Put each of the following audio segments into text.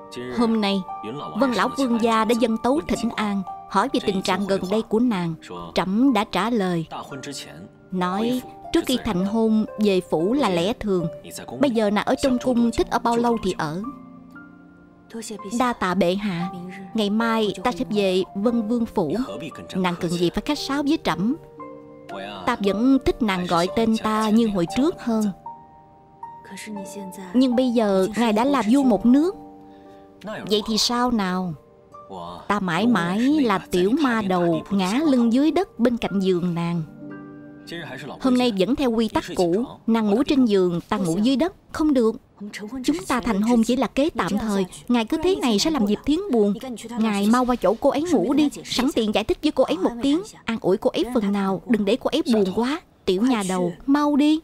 Hôm nay Vân lão vương gia đã dâng tấu thỉnh an, hỏi về tình trạng gần đây của nàng. Trẫm đã trả lời, nói trước khi thành hôn về phủ là lẽ thường. Bây giờ nàng ở trong cung, thích ở bao lâu thì ở. Đa tạ bệ hạ. Ngày mai ta sẽ về Vân vương phủ. Nàng cần gì phải khách sáo với trẫm. Ta vẫn thích nàng gọi tên ta như hồi trước hơn. Nhưng bây giờ ngài đã là vua một nước. Vậy thì sao nào? Ta mãi mãi là tiểu ma đầu ngã lưng dưới đất bên cạnh giường nàng. Hôm nay vẫn theo quy tắc cũ, nàng ngủ trên giường, ta ngủ dưới đất. Không được. Chúng ta thành hôn chỉ là kế tạm thời. Ngài cứ thế này sẽ làm Diệp Thiến buồn. Ngài mau qua chỗ cô ấy ngủ đi, sẵn tiện giải thích với cô ấy một tiếng, an ủi cô ấy phần nào, đừng để cô ấy buồn quá. Tiểu nhà đầu, mau đi.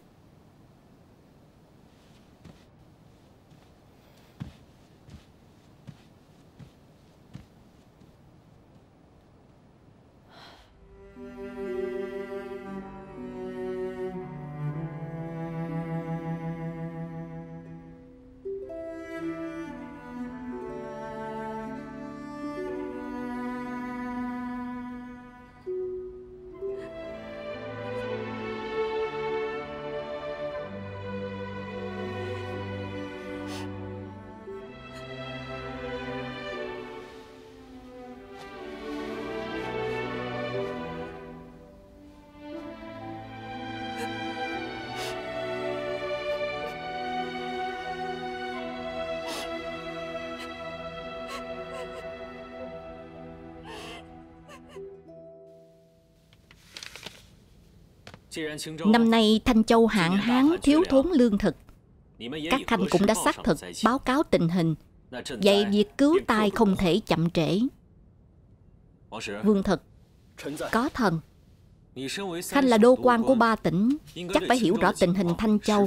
Năm nay Thanh Châu hạn hán, thiếu thốn lương thực. Các khanh cũng đã xác thực báo cáo tình hình. Vậy việc cứu tai không thể chậm trễ. Vương Thực, có thần. Khanh là đô quan của 3 tỉnh, chắc phải hiểu rõ tình hình Thanh Châu.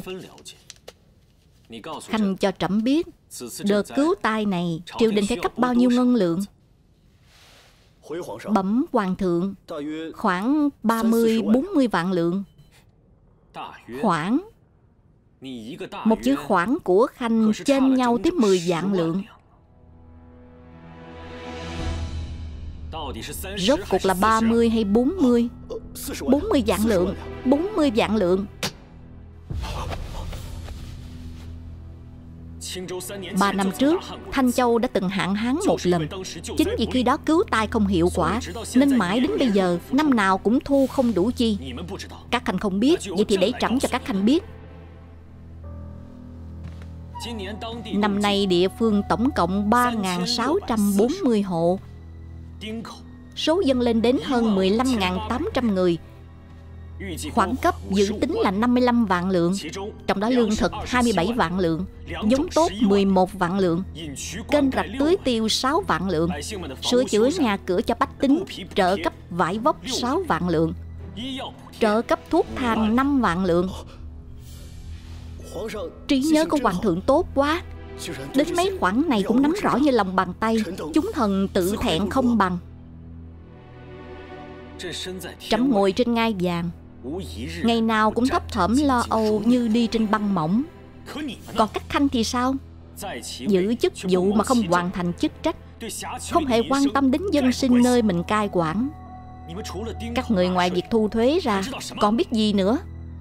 Khanh cho trẫm biết, đợt cứu tai này triều đình phải cấp bao nhiêu ngân lượng. Bẩm hoàng thượng, khoảng 30-40 vạn lượng. Khoảng. Một chữ khoảng của Khanh chênh nhau tới 10 vạn lượng. Rốt cuộc là 30 hay 40? 40 vạn lượng. 40 vạn lượng. 3 năm trước, Thanh Châu đã từng hạn hán một lần. Chính vì khi đó cứu tai không hiệu quả, nên mãi đến bây giờ năm nào cũng thu không đủ chi. Các khanh không biết, vậy thì để trẫm cho các khanh biết. Năm nay địa phương tổng cộng 3.640 hộ, số dân lên đến hơn 15.800 người. Khoản cấp dự tính là 55 vạn lượng, trong đó lương thực 27 vạn lượng, giống tốt 11 vạn lượng, kênh rạch tưới tiêu 6 vạn lượng, sửa chữa nhà cửa cho bách tính, trợ cấp vải vóc 6 vạn lượng, trợ cấp thuốc thang 5 vạn lượng. Trí nhớ của hoàng thượng tốt quá, đến mấy khoản này cũng nắm rõ như lòng bàn tay. Chúng thần tự thẹn không bằng. Trẫm ngồi trên ngai vàng, ngày nào cũng thấp thỏm lo âu như đi trên băng mỏng. Còn các khanh thì sao? Giữ chức vụ mà không hoàn thành chức trách, không hề quan tâm đến dân sinh nơi mình cai quản. Các người ngoài việc thu thuế ra còn biết gì nữa?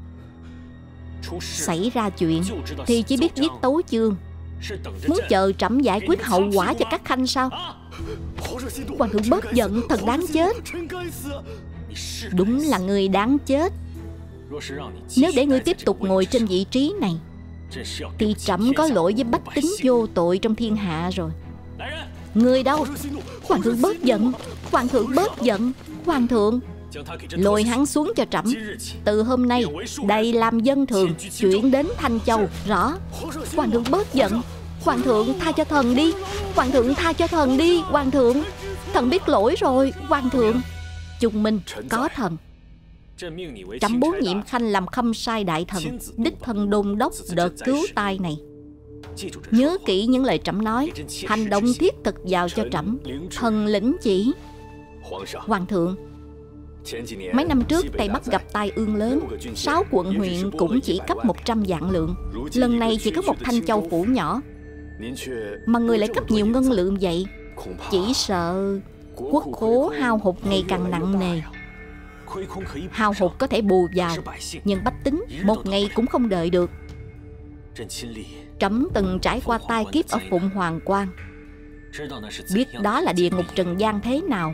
Xảy ra chuyện thì chỉ biết viết tấu chương, muốn chờ trẫm giải quyết hậu quả cho các khanh sao? Hoàng thượng bớt giận, thật đáng chết. Đúng là người đáng chết. Nếu để ngươi tiếp tục ngồi trên vị trí này thì trẫm có lỗi với bách tính vô tội trong thiên hạ rồi. Người đâu? Hoàng thượng bớt giận. Hoàng thượng bớt giận. Hoàng thượng, lôi hắn xuống cho trẫm. Từ hôm nay đầy làm dân thường, chuyển đến Thanh Châu. Rõ. Hoàng thượng bớt giận. Hoàng thượng tha cho thần đi. Hoàng thượng tha cho thần đi. Hoàng thượng, thần biết lỗi rồi. Hoàng thượng. Trung minh, có thần. Trẫm bố nhiệm Khanh làm khâm sai đại thần, đích thân đôn đốc đợt cứu tai này. Nhớ kỹ những lời trẫm nói, hành động thiết thực vào cho trẫm. Thần lĩnh chỉ. Hoàng thượng, mấy năm trước Tây Bắc gặp tai ương lớn, 6 quận huyện cũng chỉ cấp 100 vạn lượng. Lần này chỉ có một Thanh Châu phủ nhỏ. mà người lại cấp nhiều ngân lượng vậy. Chỉ sợ quốc khố hao hụt ngày càng nặng nề. Hao hụt có thể bù vào, nhưng bách tính một ngày cũng không đợi được. Trẫm từng trải qua tai kiếp ở Phụng Hoàng Quan, biết đó là địa ngục trần gian thế nào.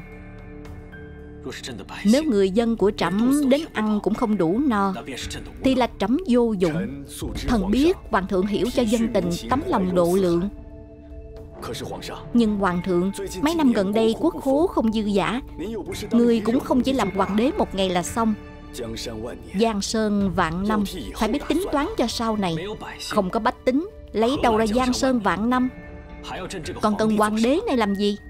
Nếu người dân của trẫm đến ăn cũng không đủ no, thì là trẫm vô dụng. Thần biết hoàng thượng hiểu cho dân tình, tấm lòng độ lượng. Nhưng hoàng thượng, mấy năm gần đây quốc khố không dư dả. Người cũng không chỉ làm hoàng đế một ngày là xong. Giang sơn vạn năm, phải biết tính toán cho sau này. Không có bách tính, lấy đâu ra giang sơn vạn năm? Còn cần hoàng đế này làm gì?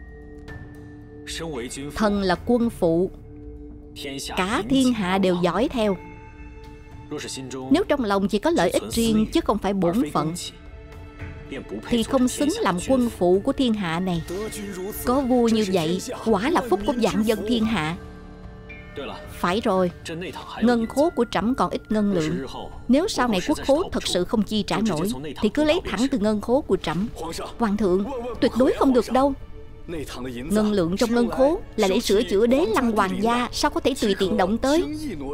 Thần là quân phụ, cả thiên hạ đều dõi theo. Nếu trong lòng chỉ có lợi ích riêng chứ không phải bổn phận, thì không xứng làm quân phụ của thiên hạ này. Có vua như vậy, quả là phúc của vạn dân thiên hạ. Phải rồi, ngân khố của trẫm còn ít ngân lượng. Nếu sau này quốc khố thật sự không chi trả nổi, thì cứ lấy thẳng từ ngân khố của trẫm. Hoàng thượng, tuyệt đối không được đâu. Ngân lượng trong ngân khố là để sửa chữa đế lăng hoàng gia, sao có thể tùy tiện động tới?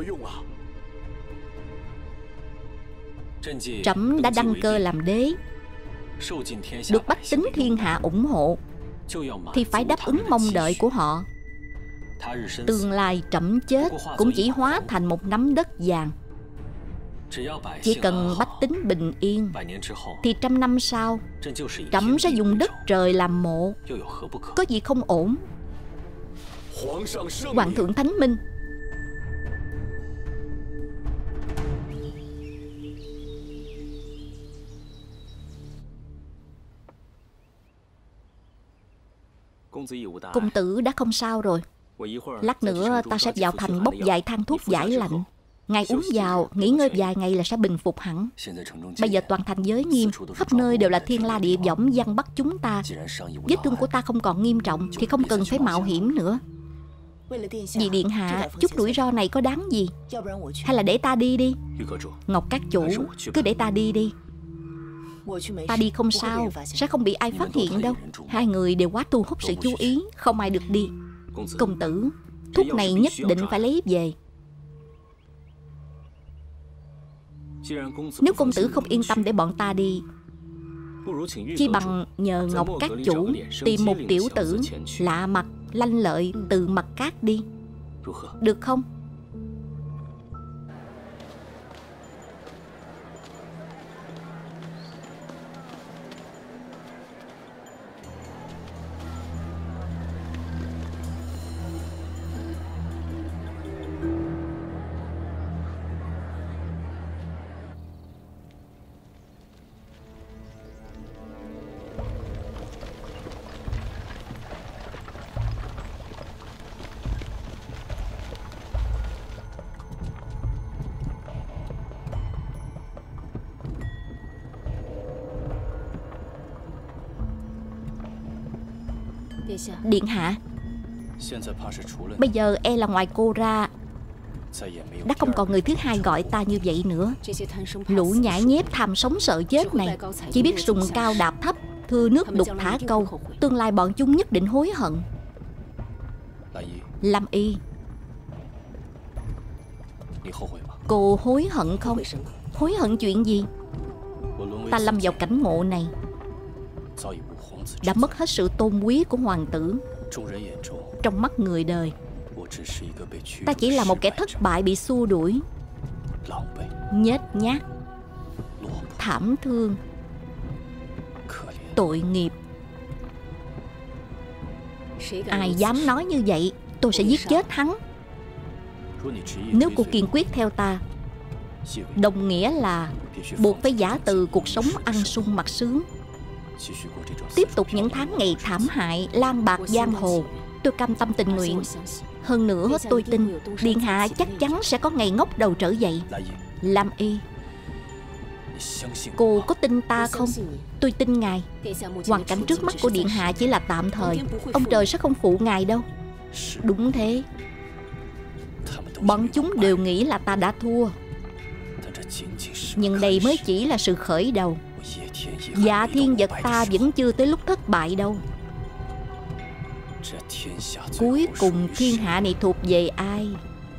Trẫm đã đăng cơ làm đế, được bách tính thiên hạ ủng hộ, thì phải đáp ứng mong đợi của họ. Tương lai trẫm chết cũng chỉ hóa thành một nắm đất vàng. Chỉ cần bách tính bình yên, thì 100 năm sau trẫm sẽ dùng đất trời làm mộ. Có gì không ổn? Hoàng thượng thánh minh. Công tử đã không sao rồi. Lát nữa ta sẽ vào thành bốc vài thang thuốc giải lạnh. Ngài uống vào, nghỉ ngơi vài ngày là sẽ bình phục hẳn. Bây giờ toàn thành giới nghiêm, khắp nơi đều là thiên la địa võng giăng bắt chúng ta. Vết thương của ta không còn nghiêm trọng thì không cần phải mạo hiểm nữa. Vì điện hạ, chút rủi ro này có đáng gì? Hay là để ta đi đi? Ngọc các chủ, cứ để ta đi đi. Ta đi không sao, sẽ không bị ai phát hiện đâu. Hai người đều quá thu hút sự chú ý, không ai được đi. Công tử, thuốc này nhất định phải lấy về. Nếu công tử không yên tâm để bọn ta đi, chi bằng nhờ Ngọc các chủ tìm một tiểu tử lạ mặt, lanh lợi từ Mặt Cát đi. Được không? Điện hạ, bây giờ e là ngoài cô ra đã không còn người thứ hai gọi ta như vậy nữa. Lũ nhãi nhép tham sống sợ chết này chỉ biết sùng cao đạp thấp, thưa nước đục thả câu. Tương lai bọn chúng nhất định hối hận. Lâm Y, cô hối hận không? Hối hận chuyện gì? Ta lâm vào cảnh ngộ này, đã mất hết sự tôn quý của hoàng tử. Trong mắt người đời, ta chỉ là một kẻ thất bại bị xua đuổi, nhếch nhác, thảm thương, tội nghiệp. Ai dám nói như vậy, tôi sẽ giết chết hắn. Nếu cô kiên quyết theo ta, đồng nghĩa là buộc phải giả từ cuộc sống ăn sung mặc sướng, tiếp tục những tháng ngày thảm hại lang bạc giang hồ. Tôi cam tâm tình nguyện. Hơn nữa tôi tin điện hạ chắc chắn sẽ có ngày ngóc đầu trở dậy. Lam Y, cô có tin ta không? Tôi tin ngài. Hoàn cảnh trước mắt của điện hạ chỉ là tạm thời, ông trời sẽ không phụ ngài đâu. Đúng thế, bọn chúng đều nghĩ là ta đã thua, nhưng đây mới chỉ là sự khởi đầu. Dạ thiên vật ta vẫn chưa tới lúc thất bại đâu. Cuối cùng thiên hạ này thuộc về ai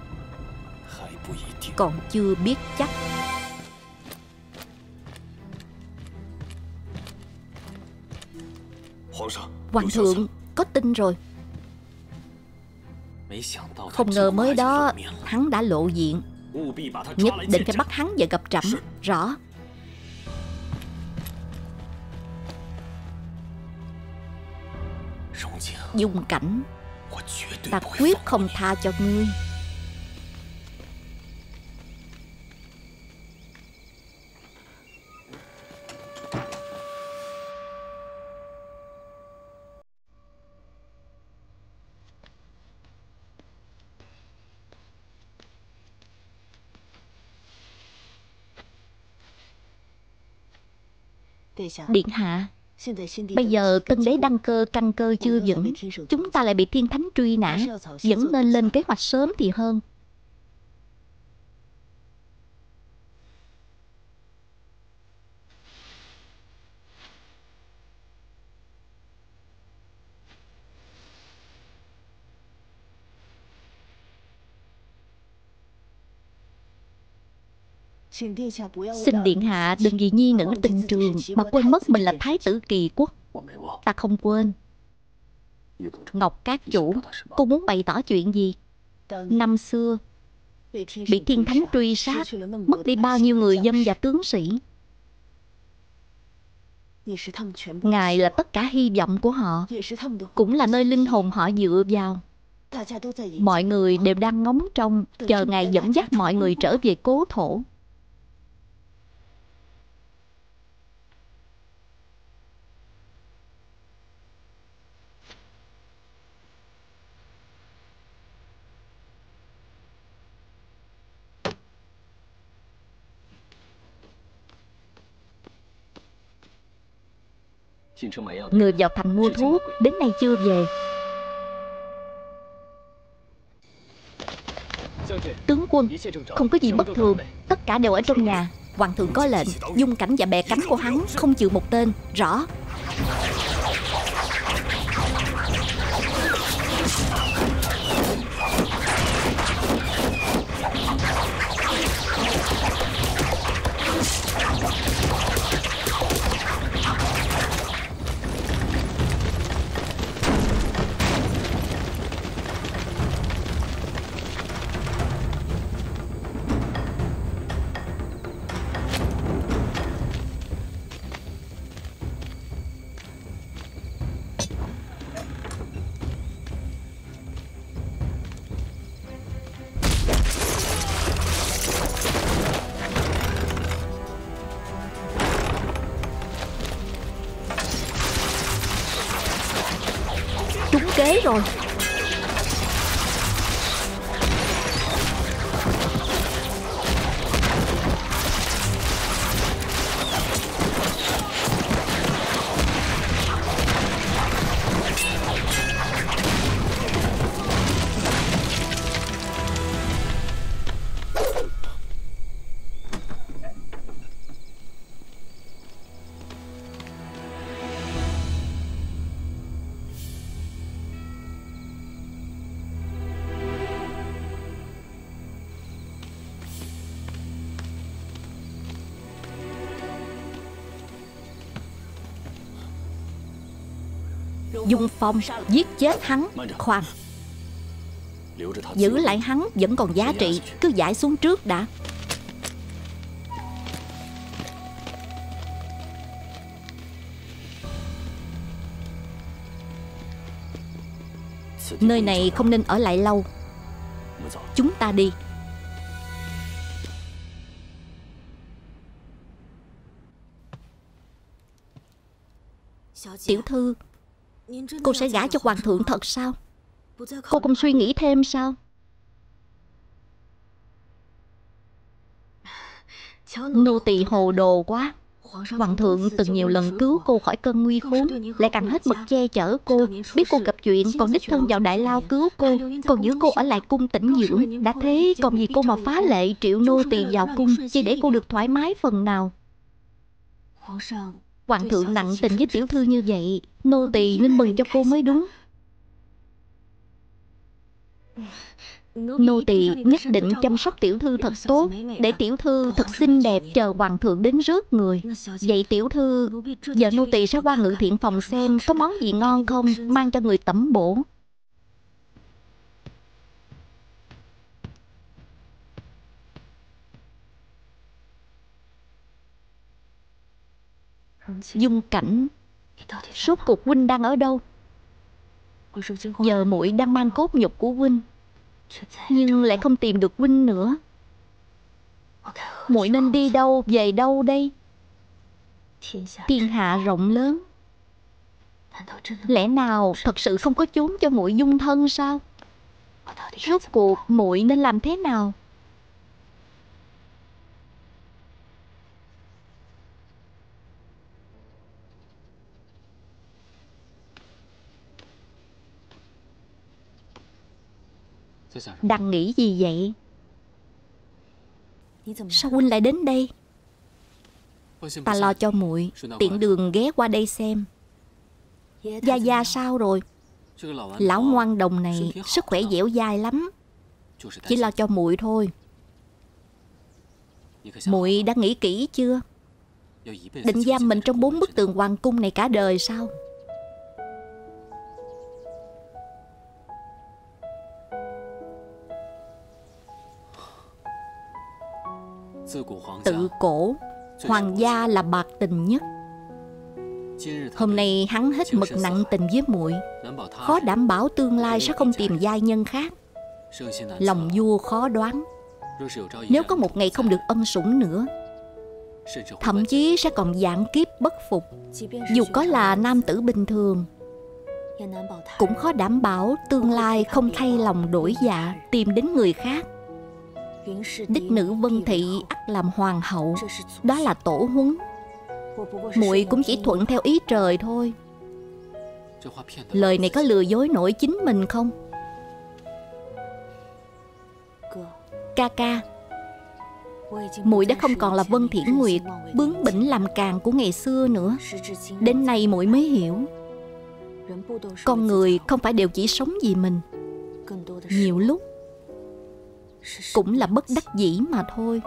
còn chưa biết chắc. Hoàng thượng, có tin rồi. Không ngờ mới đó hắn đã lộ diện. Nhất định phải bắt hắn và gặp trẫm. Rõ. Dung Cảnh, ta quyết không tha cho ngươi. Điện hạ, bây giờ tân đế đăng cơ căn cơ chưa vững, chúng ta lại bị thiên thánh truy nã, vẫn nên lên kế hoạch sớm thì hơn. Xin điện hạ đừng vì nhi nữ tình trường mà quên mất mình là thái tử Kỳ Quốc. Ta không quên. Ngọc Cát chủ, cô muốn bày tỏ chuyện gì? Năm xưa bị thiên thánh truy sát, mất đi bao nhiêu người dân và tướng sĩ. Ngài là tất cả hy vọng của họ, cũng là nơi linh hồn họ dựa vào. Mọi người đều đang ngóng trông, chờ ngài dẫn dắt mọi người trở về cố thổ. Người vào thành mua thuốc, đến nay chưa về. Tướng quân, không có gì bất thường, tất cả đều ở trong nhà. Hoàng thượng có lệnh, Dung Cảnh và bè cánh của hắn không chịu một tên. Rõ. Trúng kế rồi. Dung Phong giết chết hắn. Khoan, giữ lại hắn vẫn còn giá trị, cứ giải xuống trước đã. Nơi này không nên ở lại lâu. Chúng ta đi. Tiểu thư, cô sẽ gả cho hoàng thượng thật sao? Cô không suy nghĩ thêm sao? Nô tỳ hồ đồ quá. Hoàng thượng từng nhiều lần cứu cô khỏi cơn nguy khốn, lại càng hết mực che chở cô. Biết cô gặp chuyện còn đích thân vào đại lao cứu cô, còn giữ cô ở lại cung tĩnh dưỡng. Đã thế còn vì cô mà phá lệ triệu nô tỳ vào cung, chỉ để cô được thoải mái phần nào. Hoàng thượng nặng tình với tiểu thư như vậy, nô tỳ nên mừng cho cô mới đúng. Nô tỳ nhất định chăm sóc tiểu thư thật tốt, để tiểu thư thật xinh đẹp chờ hoàng thượng đến rước người. Vậy tiểu thư, giờ nô tỳ sẽ qua ngự thiện phòng xem có món gì ngon không, mang cho người tẩm bổ. Dung Cảnh, rốt cuộc huynh đang ở đâu? Giờ muội đang mang cốt nhục của huynh, nhưng lại không tìm được huynh nữa. Muội nên đi đâu về đâu đây? Thiên hạ rộng lớn, lẽ nào thật sự không có chốn cho muội dung thân sao? Rốt cuộc muội nên làm thế nào? Đang nghĩ gì vậy? Sao huynh lại đến đây? Ta lo cho muội, tiện đường ghé qua đây xem. Gia Gia sao rồi? Lão ngoan đồng này sức khỏe dẻo dai lắm. Chỉ lo cho muội thôi. Muội đã nghĩ kỹ chưa? Định giam mình trong 4 bức tường hoàng cung này cả đời sao? Tự cổ, hoàng gia là bạc tình nhất. Hôm nay hắn hết mực nặng tình với muội, khó đảm bảo tương lai sẽ không tìm giai nhân khác. Lòng vua khó đoán. Nếu có một ngày không được ân sủng nữa, thậm chí sẽ còn vạn kiếp bất phục. Dù có là nam tử bình thường, cũng khó đảm bảo tương lai không thay lòng đổi dạ tìm đến người khác. Đích nữ Vân Thị ắt làm hoàng hậu, đó là tổ huấn. Muội cũng chỉ thuận theo ý trời thôi. Lời này có lừa dối nổi chính mình không? Ca ca, muội đã không còn là Vân Thiển Nguyệt bướng bỉnh làm càn của ngày xưa nữa. Đến nay muội mới hiểu, con người không phải đều chỉ sống vì mình, nhiều lúc cũng là bất đắc dĩ mà thôi.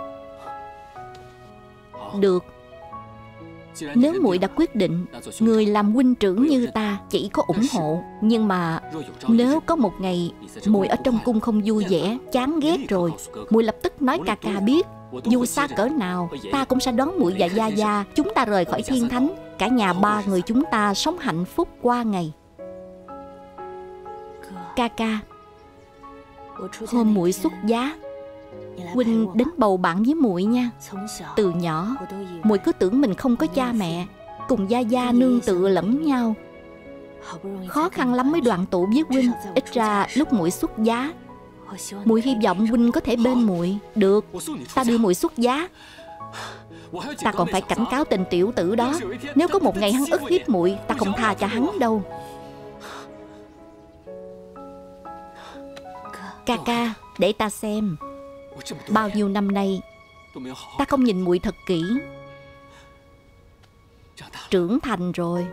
Được, nếu muội đã quyết định, người làm huynh trưởng như ta chỉ có ủng hộ. Nhưng mà nếu có một ngày muội ở trong cung không vui vẻ, chán ghét rồi, muội lập tức nói ca ca biết. Dù xa cỡ nào, ta cũng sẽ đón muội và Gia Gia chúng ta rời khỏi thiên thánh. Cả nhà ba người chúng ta sống hạnh phúc qua ngày. Ca ca, hôm muội xuất giá, huynh đến bầu bạn với muội nha. Từ nhỏ muội cứ tưởng mình không có cha mẹ, cùng Gia Gia nương tựa lẫn nhau. Khó khăn lắm mới đoàn tụ với huynh. Ít ra lúc muội xuất giá, muội hy vọng huynh có thể bên muội. Được, ta đưa muội xuất giá. Ta còn phải cảnh cáo tên tiểu tử đó, nếu có một ngày hắn ức hiếp muội, ta không tha cho hắn đâu. Ca ca, để ta xem. Bao nhiêu năm nay ta không nhìn muội thật kỹ. Trưởng thành rồi.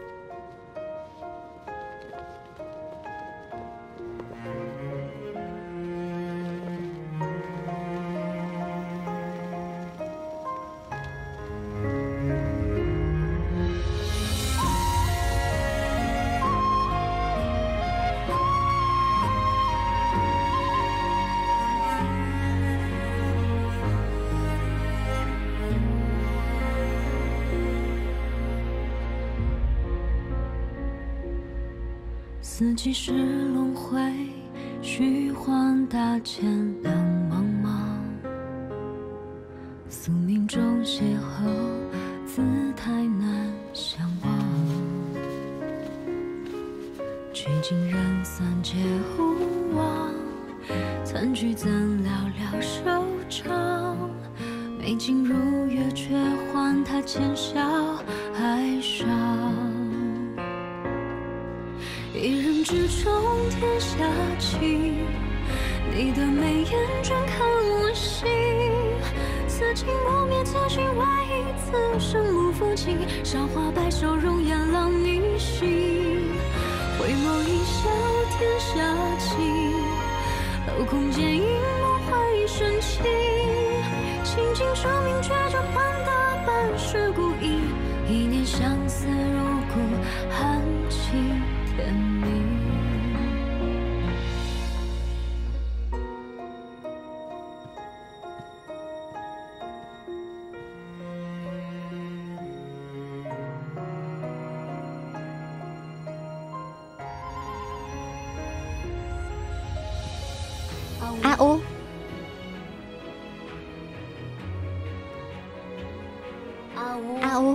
四季是轮回，虚幻大千两茫茫。宿命中邂逅，姿态难相忘。曲尽人散皆无望，残局怎寥寥收场？美景如月，却换他浅笑哀伤。一人之中，天下情。你的眉眼专看我心， 此情不灭，此去外一此生不负情。韶华白首容颜浪逆行，回眸一笑天下情。镂空剑影梦幻一瞬情，倾尽生命却这换得半世孤影。一念相思入骨，含情天明。 A ô, A ô.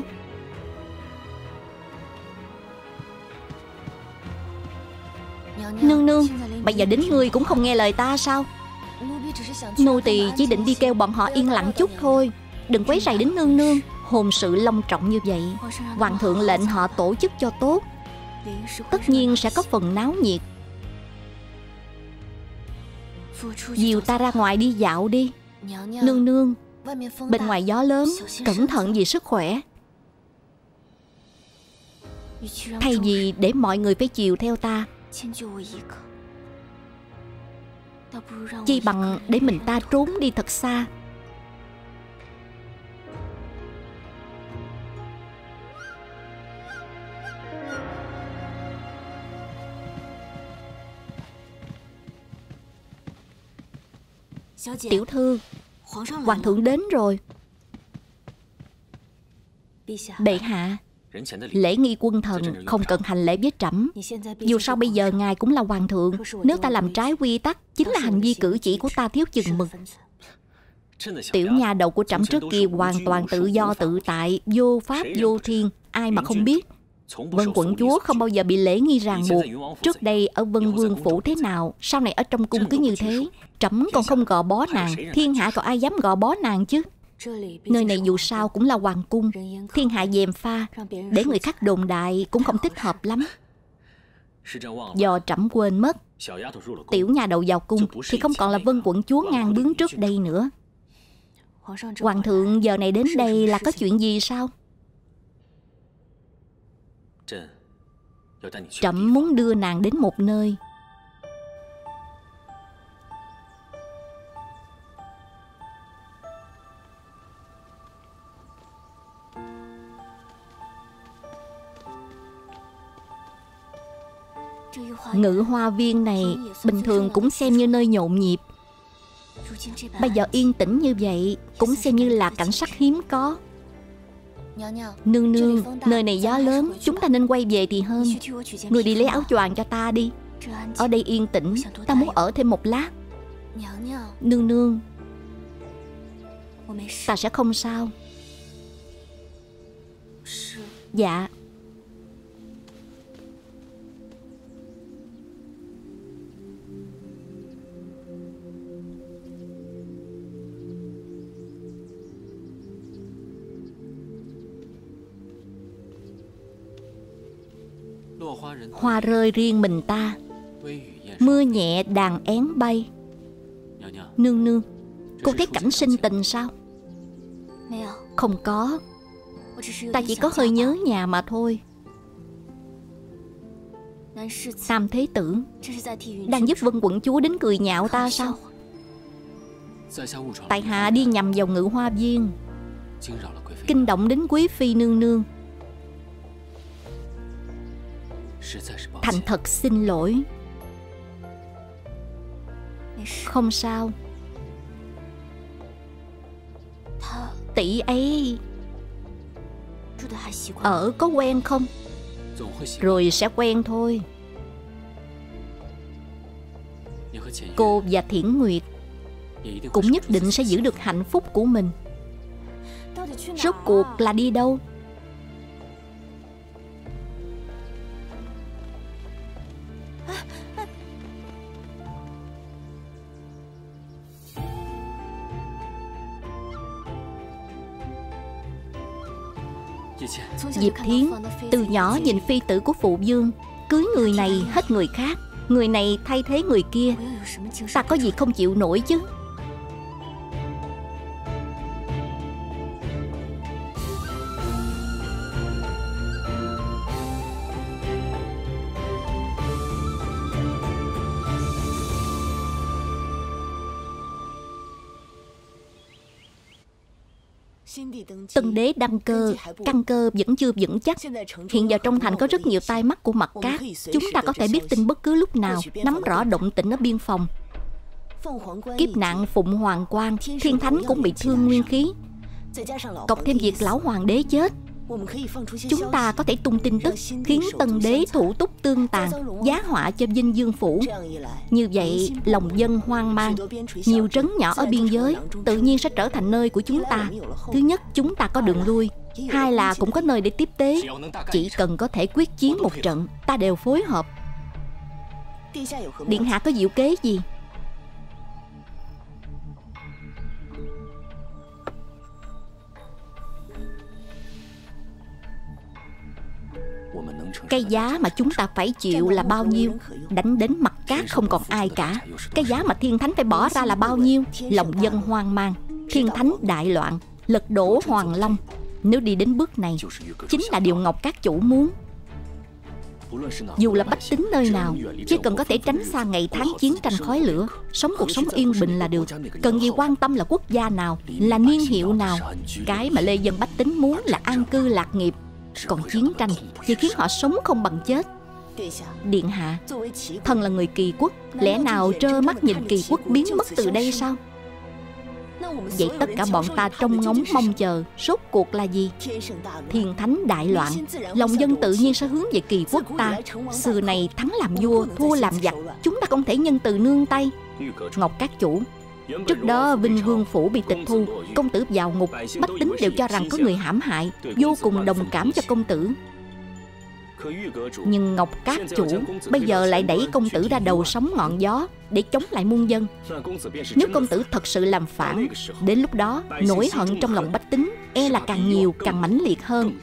Nương nương, bây giờ đến ngươi cũng không nghe lời ta sao? Nô tỳ chỉ định đi kêu bọn họ yên lặng chút thôi, đừng quấy rầy đến nương nương. Hôn sự long trọng như vậy, hoàng thượng lệnh họ tổ chức cho tốt, tất nhiên sẽ có phần náo nhiệt. Dìu ta ra ngoài đi dạo đi. Nương nương, bên ngoài gió lớn, cẩn thận vì sức khỏe. Thay vì để mọi người phải chiều theo ta, chi bằng để mình ta trốn đi thật xa. Tiểu thư, hoàng thượng đến rồi. Bệ hạ, lễ nghi quân thần không cần hành lễ với trẫm. Dù sao bây giờ ngài cũng là hoàng thượng. Nếu ta làm trái quy tắc, chính là hành vi cử chỉ của ta thiếu chừng mực. Tiểu nha đầu của trẫm trước kia hoàn toàn tự do tự tại, vô pháp vô thiên, ai mà không biết. Vân quận chúa không bao giờ bị lễ nghi ràng buộc. Trước đây ở Vân Vương phủ thế nào, sau này ở trong cung cứ như thế. Trẫm còn không gò bó nàng, thiên hạ còn ai dám gò bó nàng chứ. Nơi này dù sao cũng là hoàng cung, thiên hạ gièm pha, để người khác đồn đại cũng không thích hợp lắm. Do trẫm quên mất, tiểu nha đầu vào cung thì không còn là Vân quận chúa ngang bướng trước đây nữa. Hoàng thượng giờ này đến đây là có chuyện gì sao? Trẫm muốn đưa nàng đến một nơi. Ngự hoa viên này bình thường cũng xem như nơi nhộn nhịp, bây giờ yên tĩnh như vậy cũng xem như là cảnh sắc hiếm có. Nương nương, nơi này gió lớn, chúng ta nên quay về thì hơn. Người đi lấy áo choàng cho ta đi. Ở đây yên tĩnh, ta muốn ở thêm một lát. Nương nương, ta sẽ không sao. Dạ. Hoa rơi riêng mình ta, mưa nhẹ đàn én bay. Nương nương, cô thấy cảnh sinh tình sao? Không có, ta chỉ có hơi nhớ nhà mà thôi. Tam thế tử đang giúp Vân quận chúa đến cười nhạo ta sao? Tại hạ đi nhầm vào ngự hoa viên, kinh động đến quý phi nương nương. Thành thật xin lỗi. Không sao. Tỷ ấy ở có quen không? Rồi sẽ quen thôi. Cô và Thiển Nguyệt cũng nhất định sẽ giữ được hạnh phúc của mình. Rốt cuộc là đi đâu? Diệp Thiến từ nhỏ nhìn phi tử của phụ vương, cưới người này hết người khác, người này thay thế người kia. Ta có gì không chịu nổi chứ? Tân đế đăng cơ, căn cơ vẫn chưa vững chắc. Hiện giờ trong thành có rất nhiều tai mắt của Mặt Cát. Chúng ta có thể biết tin bất cứ lúc nào, nắm rõ động tĩnh ở biên phòng. Kiếp nạn Phụng Hoàng Quang, Thiên Thánh cũng bị thương nguyên khí. Cộng thêm việc lão hoàng đế chết, chúng ta có thể tung tin tức khiến Tân đế thủ túc tương tàn, giá họa cho Vinh Dương phủ. Như vậy lòng dân hoang mang, nhiều trấn nhỏ ở biên giới tự nhiên sẽ trở thành nơi của chúng ta. Thứ nhất, chúng ta có đường lui. Hai là cũng có nơi để tiếp tế. Chỉ cần có thể quyết chiến một trận, ta đều phối hợp. Điện hạ có diệu kế gì? Cái giá mà chúng ta phải chịu là bao nhiêu? Đánh đến Mặt Cát không còn ai cả. Cái giá mà Thiên Thánh phải bỏ ra là bao nhiêu? Lòng dân hoang mang, Thiên Thánh đại loạn, lật đổ Hoàng Long. Nếu đi đến bước này, chính là điều Ngọc Các chủ muốn. Dù là bách tính nơi nào, chỉ cần có thể tránh xa ngày tháng chiến tranh khói lửa, sống cuộc sống yên bình là được. Cần gì quan tâm là quốc gia nào, là niên hiệu nào. Cái mà lê dân bách tính muốn là an cư lạc nghiệp. Còn chiến tranh chỉ khiến họ sống không bằng chết. Điện hạ, thần là người Kỳ Quốc, lẽ nào trơ mắt nhìn Kỳ Quốc biến mất từ đây sao? Vậy tất cả bọn ta trông ngóng mong chờ, rốt cuộc là gì? Thiên Thánh đại loạn, lòng dân tự nhiên sẽ hướng về Kỳ Quốc ta. Xưa này thắng làm vua, thua làm giặc, chúng ta không thể nhân từ nương tay. Ngọc Các chủ, trước đó Vinh Vương phủ bị tịch thu, công tử vào ngục, bách tính đều cho rằng có người hãm hại, vô cùng đồng cảm cho công tử. Nhưng Ngọc Các chủ bây giờ lại đẩy công tử ra đầu sóng ngọn gió để chống lại muôn dân. Nếu công tử thật sự làm phản, đến lúc đó nỗi hận trong lòng bách tính e là càng nhiều càng mãnh liệt hơn.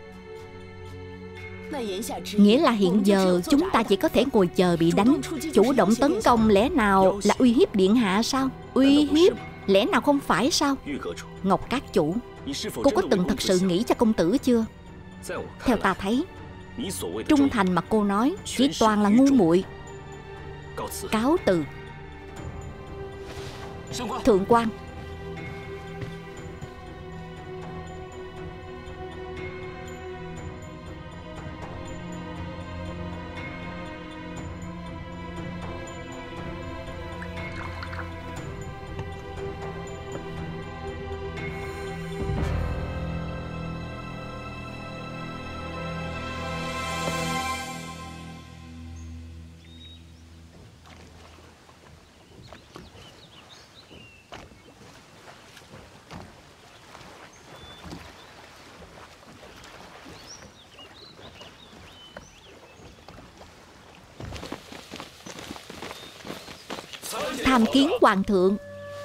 Nghĩa là hiện giờ chúng ta chỉ có thể ngồi chờ bị đánh. Chủ động tấn công lẽ nào là uy hiếp điện hạ sao? Uy hiếp lẽ nào không phải sao? Ngọc Các chủ, cô có từng thật sự nghĩ cho công tử chưa? Theo ta thấy, trung thành mà cô nói chỉ toàn là ngu muội. Cáo từ. Thượng quan, tham kiến hoàng thượng.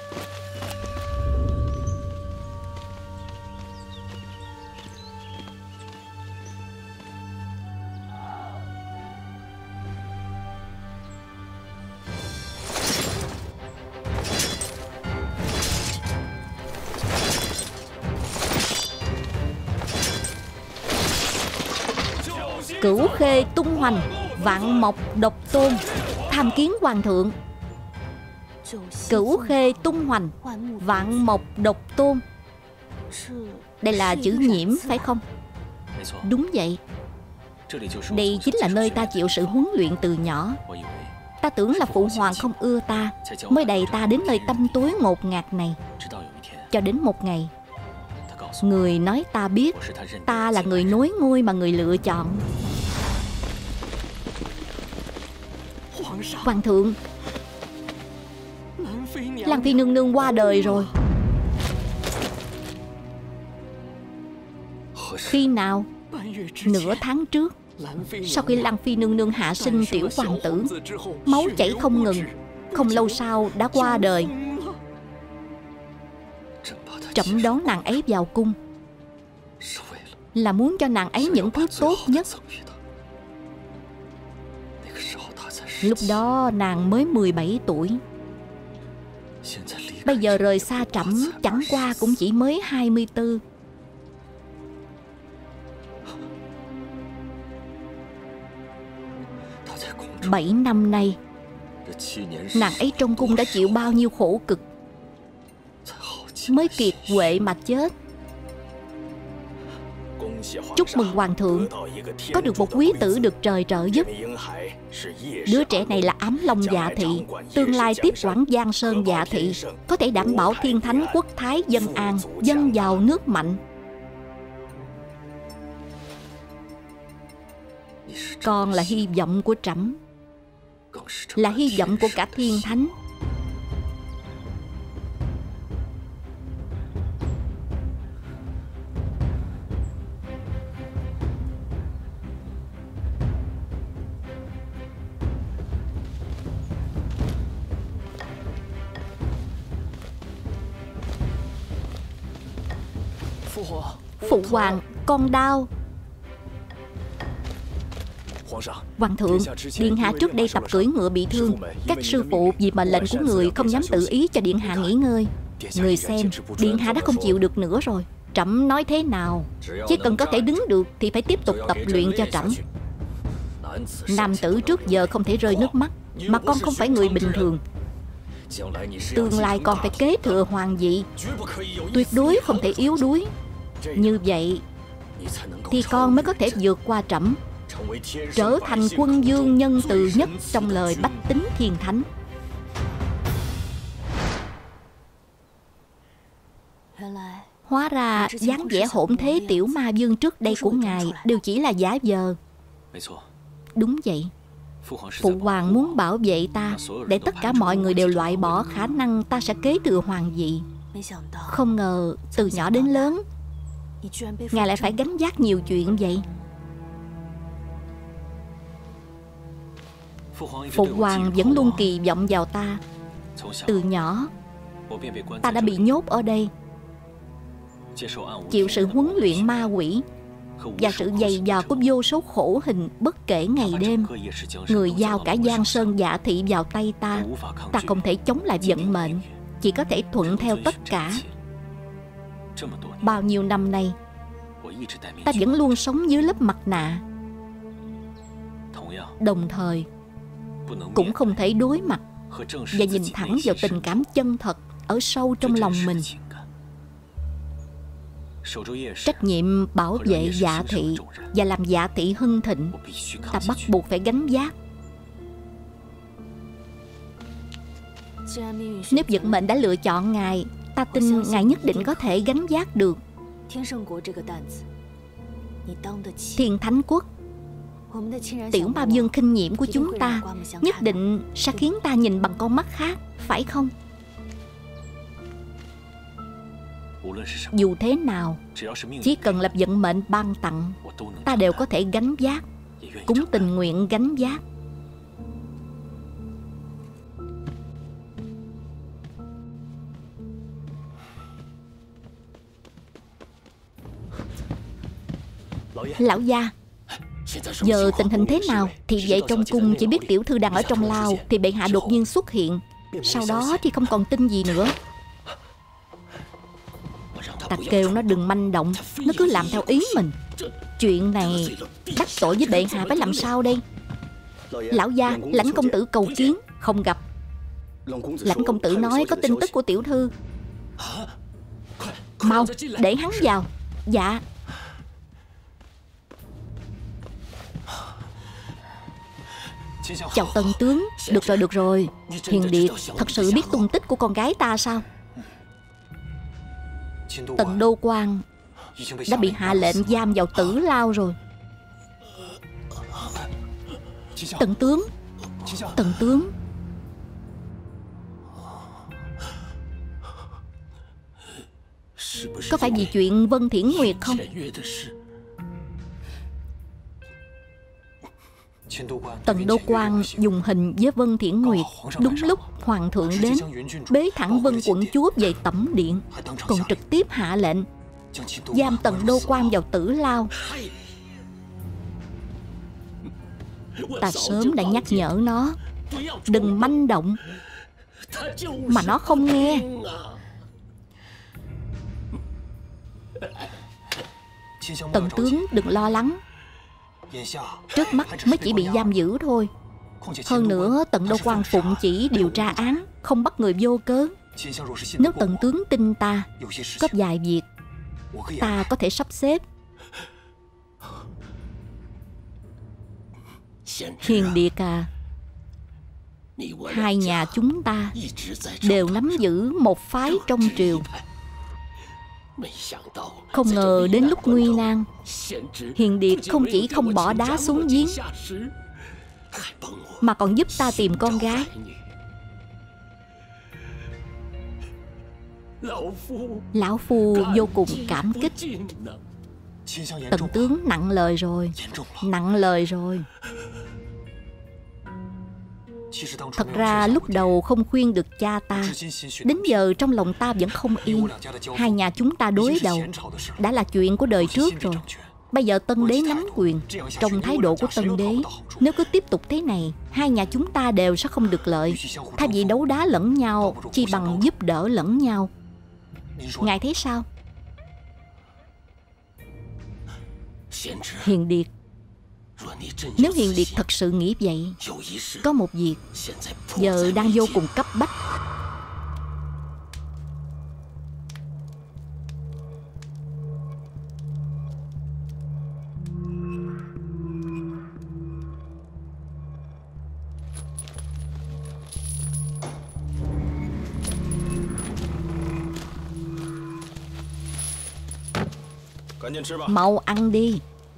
Cửu Khê tung hoành, vạn mộc độc tôn. Tham kiến hoàng thượng. Cửu Khê tung hoành, vạn mộc độc tôn. Đây là chữ Nhiễm phải không? Đúng vậy. Đây chính là nơi ta chịu sự huấn luyện từ nhỏ. Ta tưởng là phụ hoàng không ưa ta mới đày ta đến nơi tăm tối ngột ngạt này. Cho đến một ngày, người nói ta biết ta là người nối ngôi mà người lựa chọn. Hoàng thượng, Lang Phi nương nương qua đời rồi. Khi nào? Nửa tháng trước. Sau khi Lang Phi nương nương hạ sinh tiểu hoàng tử, máu chảy không ngừng, không lâu sau đã qua đời. Trẫm đón nàng ấy vào cung là muốn cho nàng ấy những thứ tốt nhất. Lúc đó nàng mới 17 tuổi. Bây giờ rời xa trẫm chẳng qua cũng chỉ mới 24. Bảy năm nay, nàng ấy trong cung đã chịu bao nhiêu khổ cực, mới kiệt quệ mà chết. Chúc mừng hoàng thượng, có được một quý tử được trời trợ giúp. Đứa trẻ này là Ám Long Dạ Thị, tương lai tiếp quản Giang Sơn Dạ Thị, có thể đảm bảo thiên thánh quốc thái dân an, dân giàu nước mạnh. Con là hy vọng của trẫm, là hy vọng của cả thiên thánh. Phụ hoàng, con đau. Hoàng thượng, điện hạ trước đây tập cưỡi ngựa bị thương. Các sư phụ vì mệnh lệnh của người không dám tự ý cho điện hạ nghỉ ngơi. Người xem, điện hạ đã không chịu được nữa rồi. Trẫm nói thế nào, chỉ cần có thể đứng được thì phải tiếp tục tập luyện cho trẫm. Nam tử trước giờ không thể rơi nước mắt, mà con không phải người bình thường. Tương lai con phải kế thừa hoàng vị, tuyệt đối không thể yếu đuối. Như vậy thì con mới có thể vượt qua trẫm, trở thành quân vương nhân từ nhất trong lời bách tính thiên thánh. Hóa ra dáng vẻ hỗn thế tiểu ma vương trước đây của ngài đều chỉ là giả vờ. Đúng vậy, phụ hoàng muốn bảo vệ ta, để tất cả mọi người đều loại bỏ khả năng ta sẽ kế thừa hoàng vị. Không ngờ từ nhỏ đến lớn ngài lại phải gánh vác nhiều chuyện vậy. Phụ hoàng vẫn luôn kỳ vọng vào ta. Từ nhỏ ta đã bị nhốt ở đây, chịu sự huấn luyện ma quỷ và sự dày vò của vô số khổ hình bất kể ngày đêm. Người giao cả Giang Sơn Dạ Thị vào tay ta, ta không thể chống lại vận mệnh, chỉ có thể thuận theo tất cả. Bao nhiêu năm nay ta vẫn luôn sống dưới lớp mặt nạ, đồng thời cũng không thể đối mặt và nhìn thẳng vào tình cảm chân thật ở sâu trong lòng mình. Trách nhiệm bảo vệ Dạ Thị và làm Dạ Thị hưng thịnh, ta bắt buộc phải gánh vác. Nếu vận mệnh đã lựa chọn ngài, ta tin ngài nhất định có thể gánh vác được. Thiên Thánh Quốc, tiểu ma vương kinh nghiệm của chúng ta nhất định sẽ khiến ta nhìn bằng con mắt khác, phải không? Dù thế nào, chỉ cần là vận mệnh ban tặng, ta đều có thể gánh vác, cũng tình nguyện gánh vác. Lão gia, giờ tình hình thế nào? Thì vậy trong cung chỉ biết tiểu thư đang ở trong lao, thì bệ hạ đột nhiên xuất hiện, sau đó thì không còn tin gì nữa. Ta kêu nó đừng manh động, nó cứ làm theo ý mình. Chuyện này đắc tội với bệ hạ phải làm sao đây? Lão gia, Lãnh công tử cầu kiến. Không gặp. Lãnh công tử nói có tin tức của tiểu thư. Mau, để hắn vào. Dạ. Chào Tần tướng. Được rồi. Hiền Điệt thật sự biết tung tích của con gái ta sao? Tần Đô Quang đã bị hạ lệnh giam vào tử lao rồi. Tần tướng, có phải vì chuyện Vân Thiển Nguyệt không? Tần Đô Quang dùng hình với Vân Thiển Nguyệt đúng lúc hoàng thượng đến, bế thẳng Vân quận chúa về tẩm điện, còn trực tiếp hạ lệnh giam Tần Đô Quang vào tử lao. Ta sớm đã nhắc nhở nó đừng manh động, mà nó không nghe. Tần tướng đừng lo lắng, trước mắt mới chỉ bị giam giữ thôi. Hơn nữa Tần Đô Quang phụng chỉ điều tra án, không bắt người vô cớ. Nếu Tần tướng tin ta, có vài việc ta có thể sắp xếp. Hiền Điệt à, hai nhà chúng ta đều nắm giữ một phái trong triều. Không ngờ đến lúc nguy nan, Hiền Điệt không chỉ không bỏ đá xuống giếng, mà còn giúp ta tìm con gái. Lão Phu vô cùng cảm kích. Tần tướng nặng lời rồi, nặng lời rồi. Thật ra lúc đầu không khuyên được cha ta, đến giờ trong lòng ta vẫn không yên. Hai nhà chúng ta đối đầu đã là chuyện của đời trước rồi. Bây giờ Tân Đế nắm quyền. Trong thái độ của Tân Đế, nếu cứ tiếp tục thế này, hai nhà chúng ta đều sẽ không được lợi. Thay vì đấu đá lẫn nhau, chi bằng giúp đỡ lẫn nhau. Ngài thấy sao? Hiền Điệt, nếu Hiền Điệt thật sự nghĩ vậy, có một việc giờ đang vô cùng cấp bách. Mau ăn đi.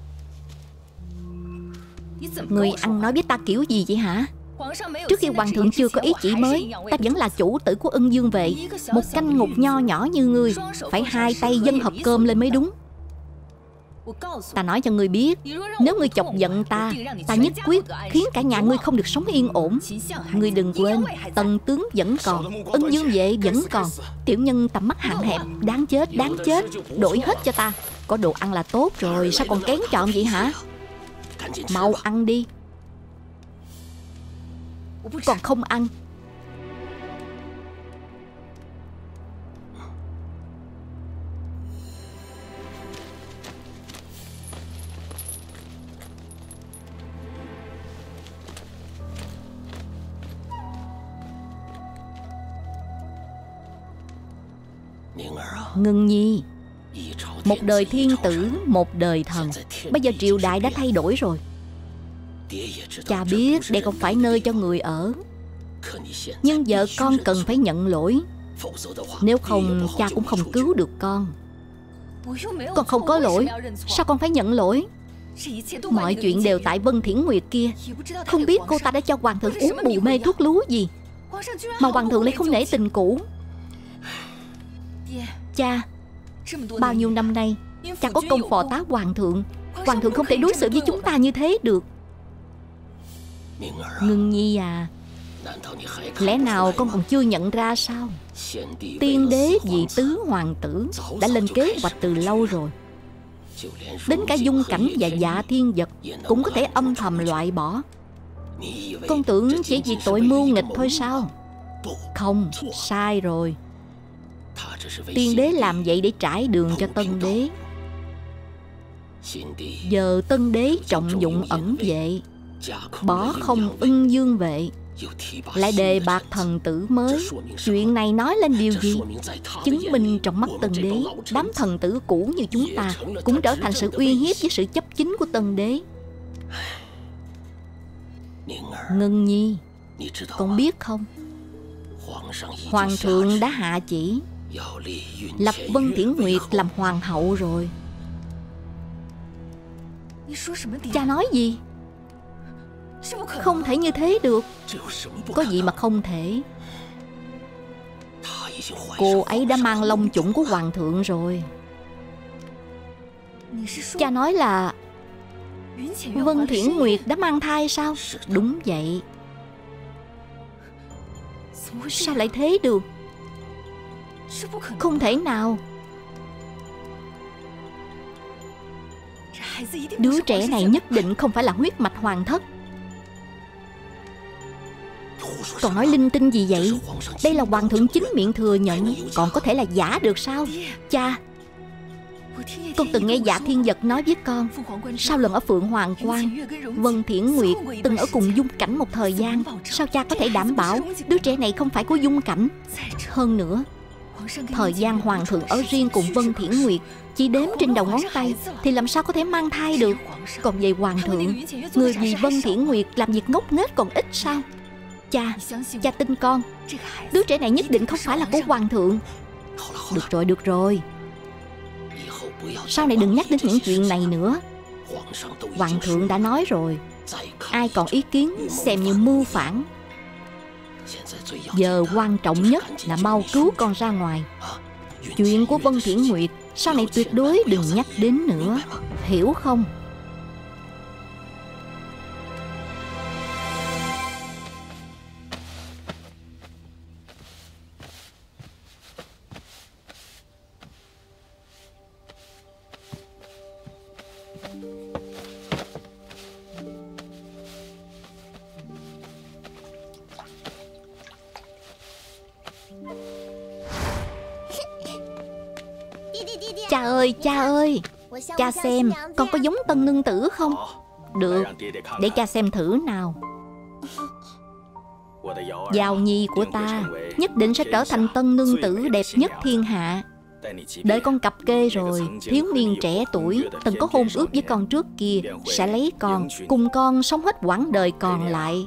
Người ăn nói với ta kiểu gì vậy hả? Trước khi hoàng thượng chưa có ý chỉ mới, ta vẫn là chủ tử của Ưng Dương vệ. Một canh ngục nho nhỏ như ngươi phải hai tay dâng hộp cơm lên mới đúng. Ta nói cho ngươi biết, nếu ngươi chọc giận ta, ta nhất quyết khiến cả nhà ngươi không được sống yên ổn. Ngươi đừng quên, Tần tướng vẫn còn, Ưng Dương vệ vẫn còn. Tiểu nhân tầm mắt hạn hẹp, đáng chết, đáng chết. Đổi hết cho ta. Có đồ ăn là tốt rồi, sao còn kén chọn vậy hả? Mau ăn đi. Còn không ăn. Ngưng nhi, một đời thiên tử, một đời thần. Bây giờ triều đại đã thay đổi rồi. Cha biết đây không phải nơi cho người ở, nhưng vợ con cần phải nhận lỗi. Nếu không, cha cũng không cứu được con. Con không có lỗi, sao con phải nhận lỗi? Mọi chuyện đều tại Vân Thiển Nguyệt kia. Không biết cô ta đã cho hoàng thượng uống bù mê thuốc lú gì mà hoàng thượng lại không nể tình cũ. Cha, bao nhiêu năm nay cha có công phò tá hoàng thượng. Hoàng thượng không thể đối xử với chúng ta như thế được. Ngưng nhi à, lẽ nào con còn chưa nhận ra sao? Tiên đế vì tứ hoàng tử đã lên kế hoạch từ lâu rồi. Đến cả dung cảnh và dạ thiên vật cũng có thể âm thầm loại bỏ. Con tưởng chỉ vì tội mưu nghịch thôi sao? Không, sai rồi. Tiên đế làm vậy để trải đường cho Tân đế. Giờ Tân đế trọng dụng ẩn vệ, bỏ không Ưng Dương vệ, lại đề bạt thần tử mới. Chuyện này nói lên điều gì? Chứng minh trong mắt Tân đế, đám thần tử cũ như chúng ta cũng trở thành sự uy hiếp với sự chấp chính của Tân đế. Ngân nhi, con biết không? Hoàng thượng đã hạ chỉ lập Vân Thiển Nguyệt làm hoàng hậu rồi. Cha nói gì? Không thể như thế được. Có gì mà không thể? Cô ấy đã mang long chủng của hoàng thượng rồi. Cha nói là Vân Thiển Nguyệt đã mang thai sao? Đúng vậy. Sao lại thế được? Không thể nào. Đứa trẻ này nhất định không phải là huyết mạch hoàng thất. Còn nói linh tinh gì vậy? Đây là hoàng thượng chính miệng thừa nhận, còn có thể là giả được sao? Cha, con từng nghe Dạ Thiên Vật nói với con, sau lần ở Phượng Hoàng Quan, Vân Thiển Nguyệt từng ở cùng Dung Cảnh một thời gian. Sao cha có thể đảm bảo đứa trẻ này không phải của Dung Cảnh? Hơn nữa, Thời gian hoàng thượng ở riêng cùng Vân Thiển Nguyệt chỉ đếm trên đầu ngón tay, thì làm sao có thể mang thai được. Còn về hoàng thượng, người vì Vân Thiển Nguyệt làm việc ngốc nghếch còn ít sao? Cha tin con, đứa trẻ này nhất định không phải là của hoàng thượng. Được rồi, sau này đừng nhắc đến những chuyện này nữa. Hoàng thượng đã nói rồi, ai còn ý kiến xem như mưu phản. Giờ quan trọng nhất là mau cứu con ra ngoài. Chuyện của Vân Thiển Nguyệt sau này tuyệt đối đừng nhắc đến nữa, hiểu không? Cha ơi, cha xem con có giống tân nương tử không? Được, để cha xem thử nào. Giao nhi của ta nhất định sẽ trở thành tân nương tử đẹp nhất thiên hạ. Đợi con cập kê rồi, thiếu niên trẻ tuổi từng có hôn ước với con trước kia sẽ lấy con, cùng con sống hết quãng đời còn lại.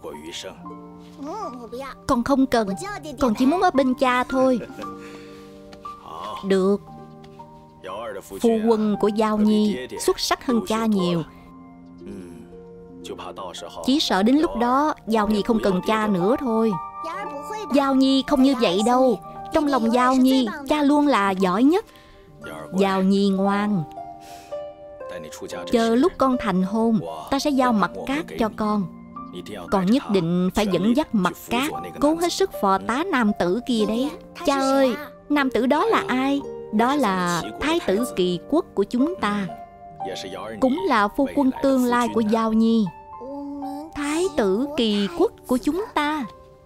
Con không cần, con chỉ muốn ở bên cha thôi. Được. Phu quân của Giao nhi xuất sắc hơn cha nhiều. Chỉ sợ đến lúc đó Giao nhi không cần cha nữa thôi. Giao nhi không như vậy đâu. Trong lòng Giao nhi, cha luôn là giỏi nhất. Giao nhi ngoan. Chờ lúc con thành hôn, ta sẽ giao Mặt Cát cho con. Còn nhất định phải dẫn dắt Mặt Cát cố hết sức phò tá nam tử kia đấy. Cha ơi, nam tử đó là ai? Đó là Thái tử Kỳ Quốc của chúng ta, cũng là phu quân tương lai của Giao nhi. Thái tử Kỳ Quốc của chúng ta.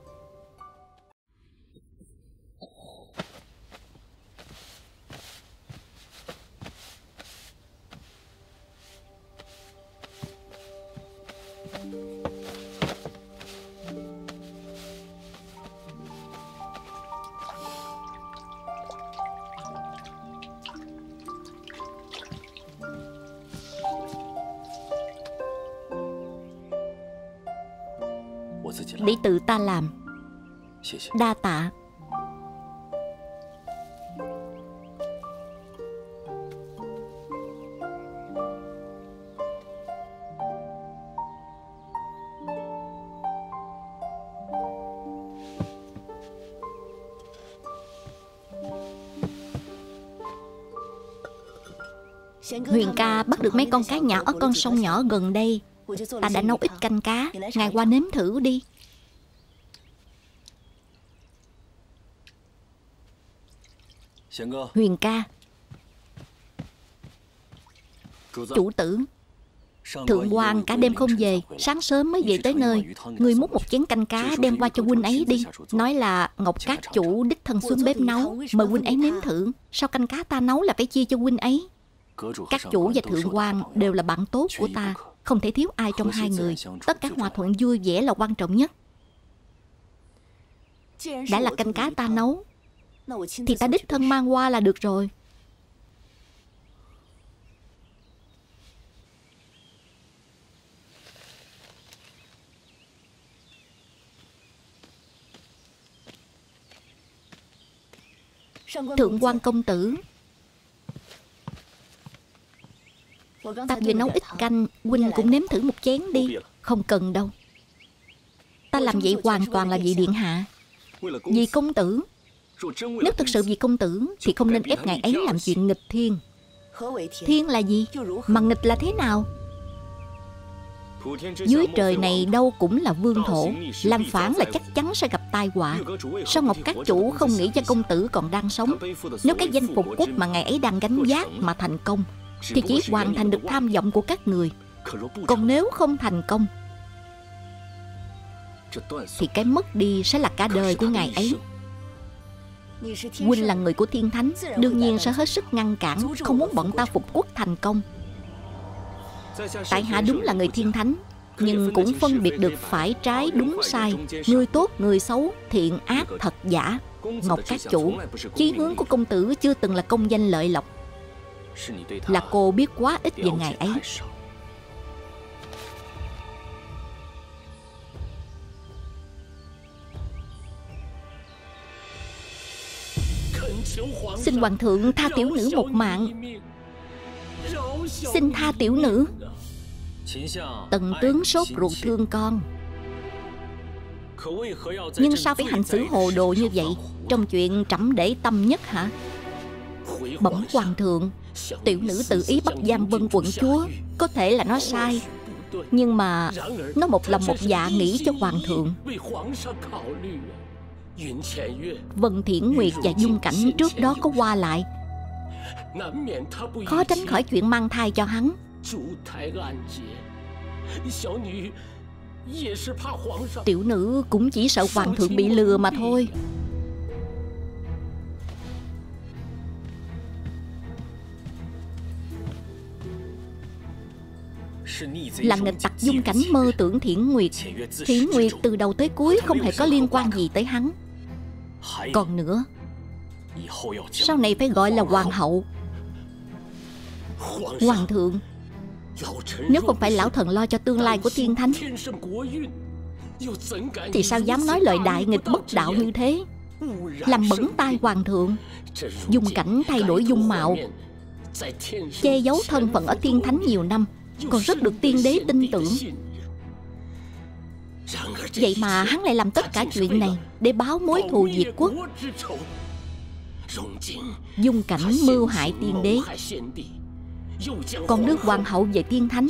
Để tự ta làm. Đa tạ. Huyền ca bắt được mấy con cá nhỏ ở con sông nhỏ gần đây. Ta đã nấu ít canh cá, ngài qua nếm thử đi. Huyền ca. Chủ tử, thượng quan cả đêm không về, sáng sớm mới về tới nơi. Người múc một chén canh cá đem qua cho huynh ấy đi. Nói là Ngọc Cát chủ đích thân xuống bếp nấu, mời huynh ấy nếm thử. Sao canh cá ta nấu là phải chia cho huynh ấy? Các chủ và thượng quan đều là bạn tốt của ta, không thể thiếu ai trong hai người. Tất cả hòa thuận vui vẻ là quan trọng nhất. Đã là canh cá ta nấu thì ta đích thân mang qua là được rồi. Thượng quan công tử, ta vừa nấu ít canh, huynh cũng nếm thử một chén đi. Không cần đâu. Ta làm vậy hoàn toàn là vì điện hạ, vì công tử. Nếu thực sự vì công tử thì không nên ép ngài ấy làm chuyện nghịch thiên. Thiên là gì? Mà nghịch là thế nào? Dưới trời này đâu cũng là vương thổ, làm phản là chắc chắn sẽ gặp tai họa. Sao Ngọc Cát chủ không nghĩ cho công tử còn đang sống? Nếu cái danh phục quốc mà ngài ấy đang gánh vác mà thành công thì chỉ hoàn thành được tham vọng của các người. Còn nếu không thành công thì cái mất đi sẽ là cả đời của ngài ấy. Huynh là người của Thiên Thánh, đương nhiên sẽ hết sức ngăn cản, không muốn bọn ta phục quốc thành công. Tại hạ đúng là người Thiên Thánh, nhưng cũng phân biệt được phải trái đúng sai, người tốt người xấu, thiện ác thật giả. Ngọc các chủ, chí hướng của công tử chưa từng là công danh lợi lộc, là cô biết quá ít về ngài ấy. Xin hoàng thượng tha tiểu nữ một mạng. Xin tha tiểu nữ. Tần tướng sốt ruột thương con, nhưng sao phải hành xử hồ đồ như vậy? Trong chuyện trẫm để tâm nhất hả? Bẩm hoàng thượng, tiểu nữ tự ý bắt giam Vân quận chúa, có thể là nó sai, nhưng mà nó một lòng một dạ nghĩ cho hoàng thượng. Vân Thiển Nguyệt và Dung Cảnh trước đó có qua lại, khó tránh khỏi chuyện mang thai cho hắn. Tiểu nữ cũng chỉ sợ hoàng thượng bị lừa mà thôi. Là nghịch tặc Dung Cảnh mơ tưởng Thiển Nguyệt. Thiển Nguyệt từ đầu tới cuối không hề có liên quan gì tới hắn. Còn nữa, sau này phải gọi là hoàng hậu. Hoàng thượng, nếu không phải lão thần lo cho tương lai của thiên thánh, thì sao dám nói lời đại nghịch bất đạo như thế, làm bẩn tai hoàng thượng. Dung Cảnh thay đổi dung mạo, che giấu thân phận ở thiên thánh nhiều năm, còn rất được tiên đế tin tưởng. Vậy mà hắn lại làm tất cả chuyện này để báo mối thù diệt quốc. Dung Cảnh mưu hại tiên đế, còn đưa hoàng hậu về tiên thánh.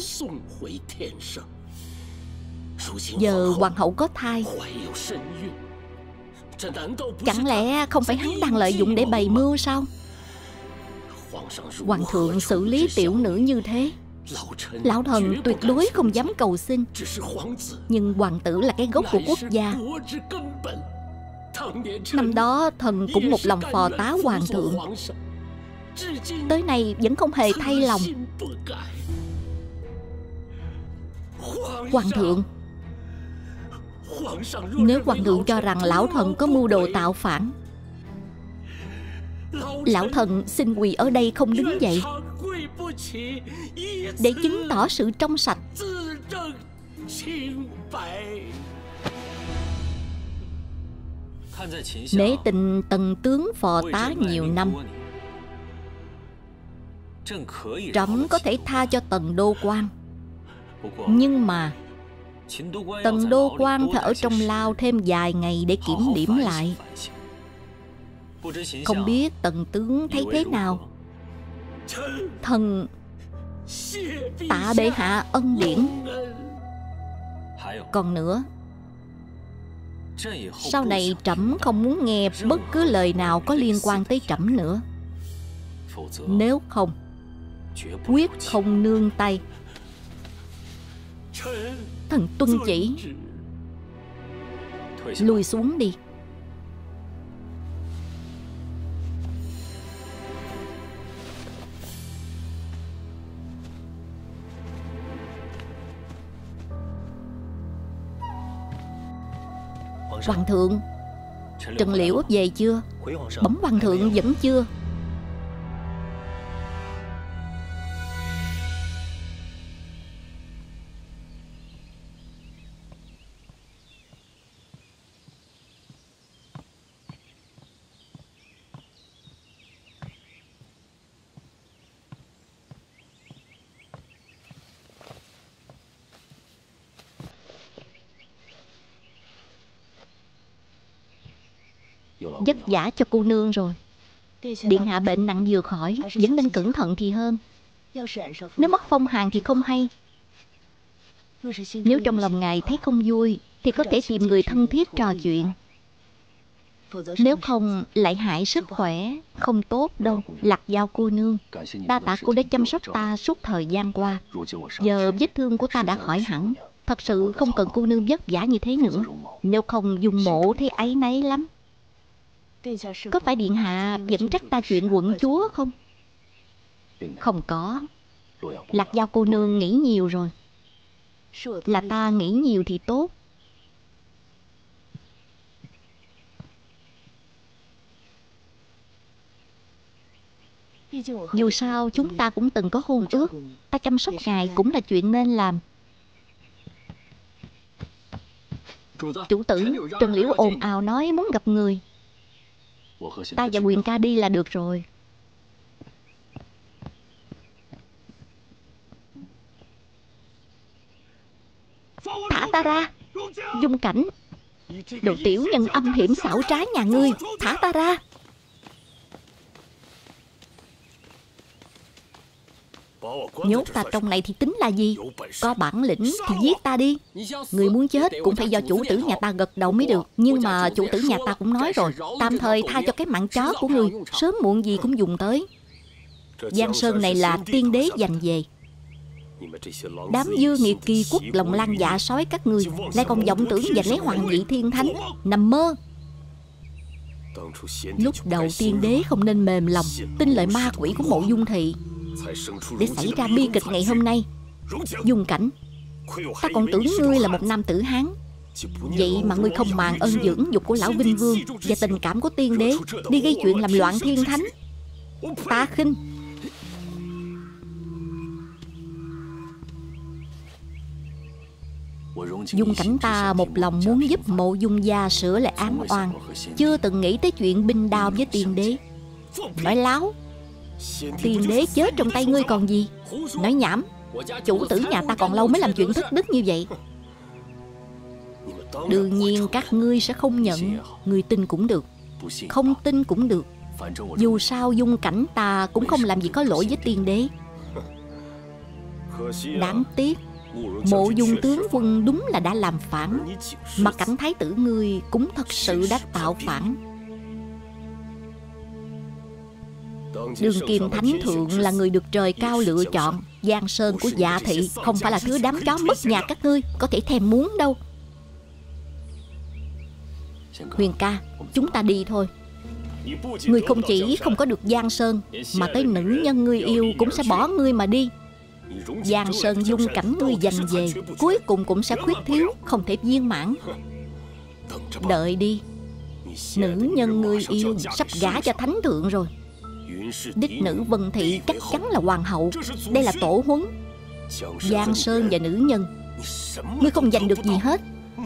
Giờ hoàng hậu có thai, chẳng lẽ không phải hắn đang lợi dụng để bày mưu sao? Hoàng thượng xử lý tiểu nữ như thế, lão thần tuyệt đối không dám cầu xin. Nhưng hoàng tử là cái gốc của quốc gia. Năm đó thần cũng một lòng phò tá hoàng thượng, tới nay vẫn không hề thay lòng. Hoàng thượng, nếu hoàng thượng cho rằng lão thần có mưu đồ tạo phản, lão thần xin quỳ ở đây không đứng dậy, để chứng tỏ sự trong sạch. Nể tình tần tướng phò tá nhiều năm, trẫm có thể tha cho Tần Đô Quan. Nhưng mà Tần Đô Quan phải ở trong lao thêm vài ngày để kiểm điểm lại. Không biết tần tướng thấy thế nào? Thần tạ bệ hạ ân điển. Còn nữa, sau này trẫm không muốn nghe bất cứ lời nào có liên quan tới trẫm nữa. Nếu không, quyết không nương tay. Thần tuân chỉ. Lùi xuống đi. Hoàng thượng, Trần Liễu về chưa? Bẩm hoàng thượng vẫn chưa. Vất vả cho cô nương rồi. Điện hạ bệnh nặng vừa khỏi, vẫn nên cẩn thận thì hơn. Nếu mất phong hàn thì không hay. Nếu trong lòng ngài thấy không vui thì có thể tìm người thân thiết trò chuyện. Nếu không lại hại sức khỏe, không tốt đâu. Lạc Giao cô nương, đa tạ cô đã chăm sóc ta suốt thời gian qua. Giờ vết thương của ta đã khỏi hẳn. Thật sự không cần cô nương vất vả như thế nữa. Nếu không Dung Mộ thấy áy náy lắm. Có phải điện hạ vẫn trách ta chuyện quận chúa không? Không có. Lạc Giao cô nương nghĩ nhiều rồi. Là ta nghĩ nhiều thì tốt. Dù sao chúng ta cũng từng có hôn ước. Ta chăm sóc ngài cũng là chuyện nên làm. Chủ tử, Trần Liễu ồn ào nói muốn gặp người. Ta và Huyền ca đi là được rồi. Thả ta ra. Dung Cảnh, đồ tiểu nhân âm hiểm xảo trá nhà ngươi, thả ta ra. Nhốt ta trong này thì tính là gì? Có bản lĩnh thì giết ta đi. Người muốn chết cũng phải do chủ tử nhà ta gật đầu mới được. Nhưng mà chủ tử nhà ta cũng nói rồi, tạm thời tha cho cái mạng chó của người, sớm muộn gì cũng dùng tới. Giang Sơn này là tiên đế giành về. Đám dư nghiệt kỳ quốc lòng lan dạ sói các ngươi lại còn vọng tưởng giành lấy hoàng vị thiên thánh. Nằm mơ. Lúc đầu tiên đế không nên mềm lòng tin lời ma quỷ của Mộ Dung Thị, để xảy ra bi kịch ngày hôm nay. Dung Cảnh, ta còn tưởng ngươi là một nam tử Hán, vậy mà ngươi không màng ơn dưỡng dục của lão Vinh Vương và tình cảm của tiên đế, đi gây chuyện làm loạn thiên thánh. Ta khinh. Dung Cảnh ta một lòng muốn giúp Mộ Dung gia sửa lại án oan, chưa từng nghĩ tới chuyện binh đao với tiên đế. Nói láo. Tiên đế chết trong tay ngươi còn gì? Nói nhảm. Chủ tử nhà ta còn lâu mới làm chuyện thất đức như vậy. Đương nhiên các ngươi sẽ không nhận. Ngươi tin cũng được, không tin cũng được. Dù sao Dung Cảnh ta cũng không làm gì có lỗi với tiên đế. Đáng tiếc Mộ Dung tướng quân đúng là đã làm phản, mà Cảnh thái tử ngươi cũng thật sự đã tạo phản. Đương kim thánh thượng là người được trời cao lựa chọn. Giang sơn của Dạ thị không phải là thứ đám chó mất nhà các ngươi có thể thèm muốn đâu. Huyền ca, chúng ta đi thôi. Ngươi không chỉ không có được Giang sơn, mà tới nữ nhân ngươi yêu cũng sẽ bỏ ngươi mà đi. Giang sơn Dung Cảnh ngươi giành về, cuối cùng cũng sẽ khuyết thiếu, không thể viên mãn. Đợi đi. Nữ nhân ngươi yêu sắp gả cho thánh thượng rồi. Đích nữ Vân Thị chắc chắn là hoàng hậu. Đây là tổ huấn. Giang sơn và nữ nhân, ngươi không giành được gì hết.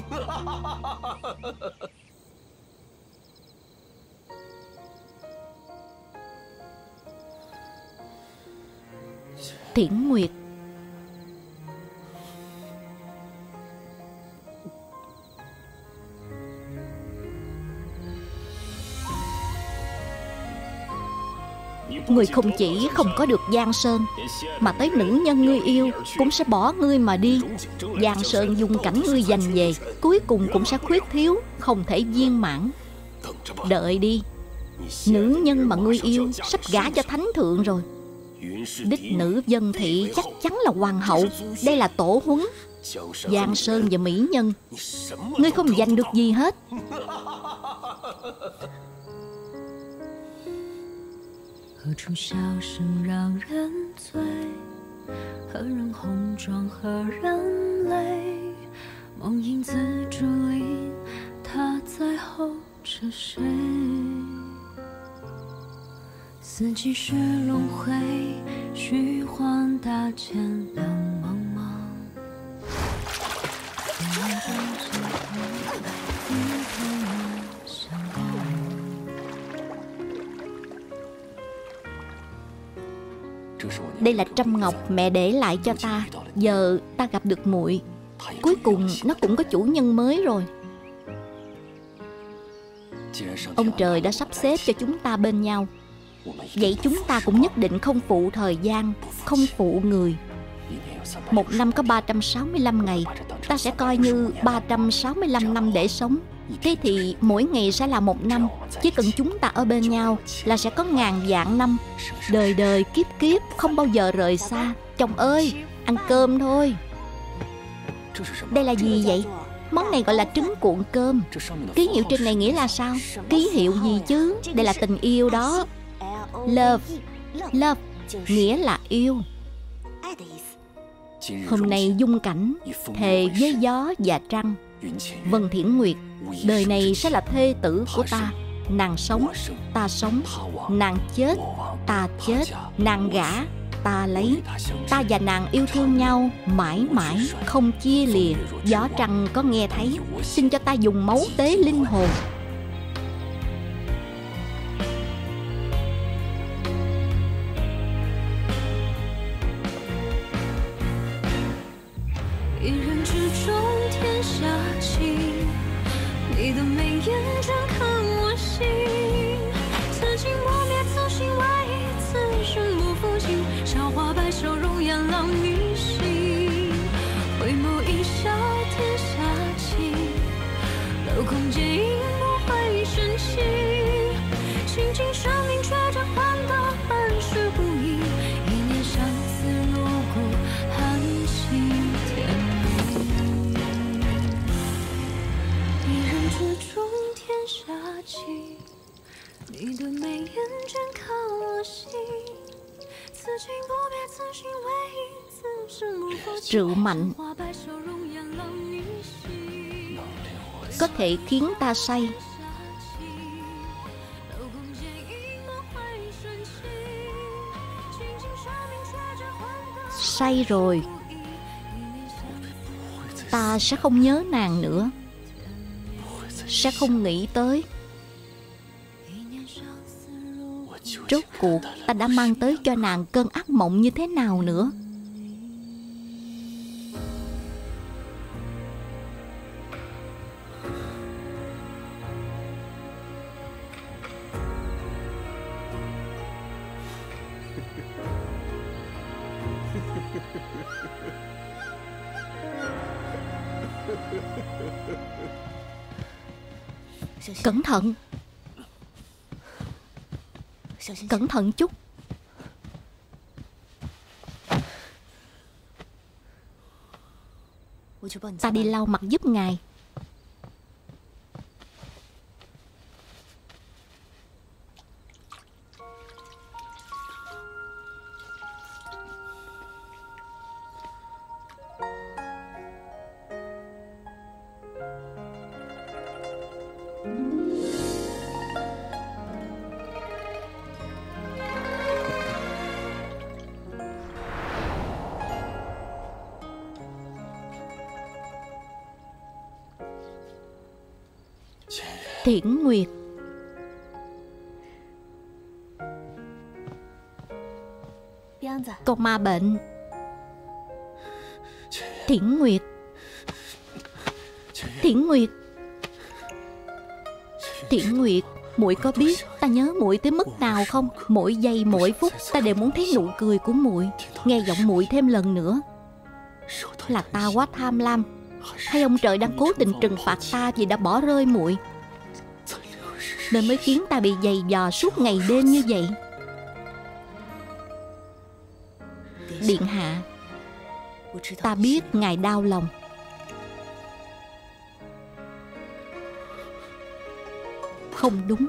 Thiển Nguyệt. Ngươi không chỉ không có được Giang sơn, mà tới nữ nhân ngươi yêu cũng sẽ bỏ ngươi mà đi. Giang sơn Dung Cảnh ngươi giành về, cuối cùng cũng sẽ khuyết thiếu, không thể viên mãn. Đợi đi. Nữ nhân mà ngươi yêu sắp gả cho thánh thượng rồi. Đích nữ Vân Thị chắc chắn là hoàng hậu. Đây là tổ huấn. Giang sơn và mỹ nhân, ngươi không giành được gì hết. 何处笑声让人醉？何人红妆何人泪？梦影自竹林，他在后着谁？四季是轮回，虚幻大千两茫茫。 Đây là trâm ngọc mẹ để lại cho ta. Giờ ta gặp được muội, cuối cùng nó cũng có chủ nhân mới rồi. Ông trời đã sắp xếp cho chúng ta bên nhau, vậy chúng ta cũng nhất định không phụ thời gian, không phụ người. Một năm có 365 ngày, ta sẽ coi như 365 năm để sống. Thế thì mỗi ngày sẽ là một năm. Chỉ cần chúng ta ở bên nhau là sẽ có ngàn vạn năm. Đời đời kiếp kiếp không bao giờ rời xa. Chồng ơi, ăn cơm thôi. Đây là gì vậy? Món này gọi là trứng cuộn cơm. Ký hiệu trên này nghĩa là sao? Ký hiệu gì chứ? Đây là tình yêu đó. Love. Love nghĩa là yêu. Hôm nay dung cảnh thề với gió và trăng, Vân Thiển Nguyệt, đời này sẽ là thê tử của ta. Nàng sống, ta sống. Nàng chết, ta chết. Nàng gả, ta lấy. Ta và nàng yêu thương nhau mãi mãi không chia lìa. Gió trăng có nghe thấy, xin cho ta dùng máu tế linh hồn. Rượu mạnh có thể khiến ta say. Say rồi, ta sẽ không nhớ nàng nữa, sẽ không nghĩ tới. Rốt cuộc ta đã mang tới cho nàng cơn ác mộng như thế nào nữa. Cẩn thận. Cẩn thận chút. Ta đi lau mặt giúp ngài. Thiển Nguyệt, con ma bệnh. Thiển Nguyệt, Thiển Nguyệt, Thiển Nguyệt, muội có biết ta nhớ muội tới mức nào không? Mỗi giây mỗi phút ta đều muốn thấy nụ cười của muội, nghe giọng muội thêm lần nữa. Là ta quá tham lam, hay ông trời đang cố tình trừng phạt ta vì đã bỏ rơi muội, nên mới khiến ta bị giày vò suốt ngày đêm như vậy? Điện hạ, ta biết ngài đau lòng. Không đúng,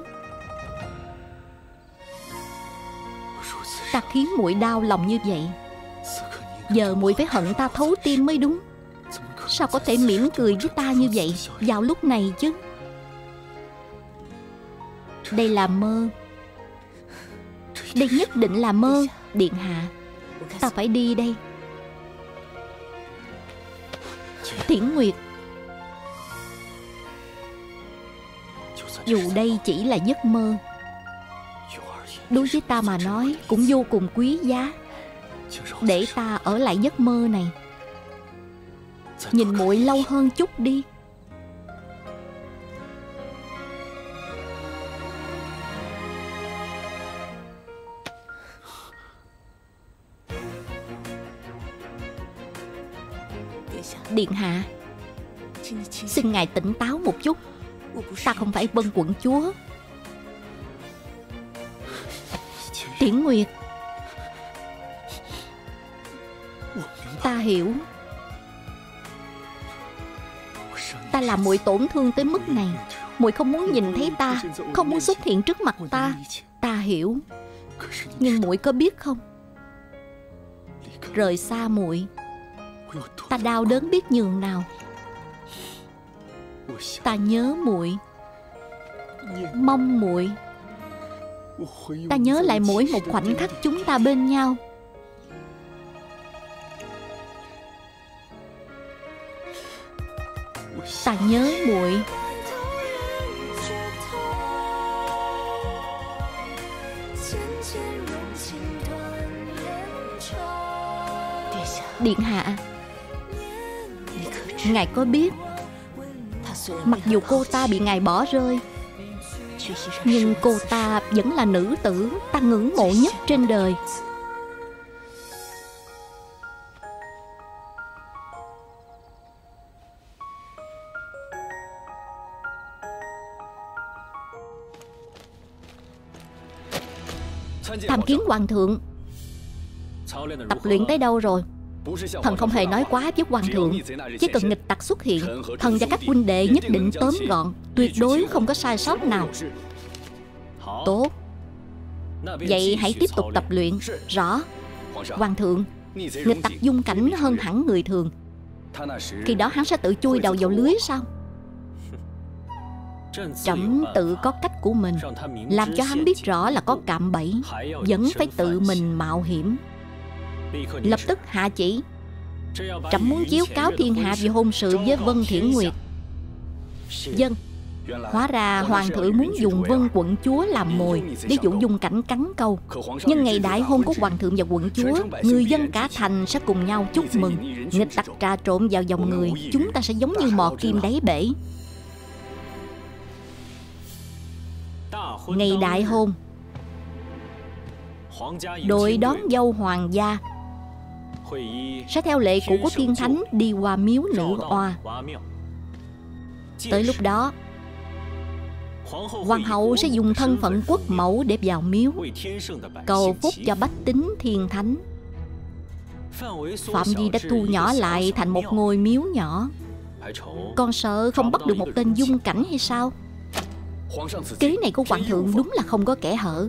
ta khiến muội đau lòng như vậy. Giờ muội phải hận ta thấu tim mới đúng. Sao có thể mỉm cười với ta như vậy vào lúc này chứ? Đây là mơ. Đây nhất định là mơ. Điện hạ, ta phải đi đây. Thiển Nguyệt, dù đây chỉ là giấc mơ, đối với ta mà nói cũng vô cùng quý giá. Để ta ở lại giấc mơ này, nhìn muội lâu hơn chút đi. Điện hạ, xin ngài tỉnh táo một chút. Ta không phải Vân quận chúa. Thiển Nguyệt, ta hiểu. Ta làm muội tổn thương tới mức này. Muội không muốn nhìn thấy ta, không muốn xuất hiện trước mặt ta. Ta hiểu. Nhưng muội có biết không, rời xa muội Ta đau đớn biết nhường nào. Ta nhớ muội, mong muội. Ta nhớ lại mỗi một khoảnh khắc chúng ta bên nhau. Ta nhớ muội. Điện hạ, ngài có biết, mặc dù cô ta bị ngài bỏ rơi, nhưng cô ta vẫn là nữ tử ta ngưỡng mộ nhất trên đời. Tham kiến hoàng thượng. Tập luyện tới đâu rồi? Thần không hề nói quá với hoàng thượng. Chỉ cần nghịch tặc xuất hiện, thần và các huynh đệ nhất định tóm gọn, tuyệt đối không có sai sót nào. Tốt. Vậy hãy tiếp tục tập luyện. Rõ. Hoàng thượng, nghịch tặc dung cảnh hơn hẳn người thường. Khi đó hắn sẽ tự chui đầu vào lưới sao? Trẫm tự có cách của mình, làm cho hắn biết rõ là có cạm bẫy, vẫn phải tự mình mạo hiểm. Lập tức hạ chỉ. Trẫm muốn chiếu cáo thiên hạ về hôn sự với Vân Thiển Nguyệt. Vâng. Hóa ra hoàng thượng muốn dùng Vân quận chúa làm mồi để dụ dung cảnh cắn câu. Nhưng ngày đại hôn của hoàng thượng và quận chúa, người dân cả thành sẽ cùng nhau chúc mừng. Nghịch tặc trà trộn vào dòng người, chúng ta sẽ giống như mò kim đáy bể. Ngày đại hôn, đội đón dâu hoàng gia sẽ theo lệ cũ của thiên thánh đi qua miếu nữ oa. Tới lúc đó, hoàng hậu sẽ dùng thân phận quốc mẫu để vào miếu, cầu phúc cho bách tính thiên thánh. Phạm vi đã thu nhỏ lại thành một ngôi miếu nhỏ. Con sợ không bắt được một tên dung cảnh hay sao? Kế này của hoàng thượng đúng là không có kẽ hở.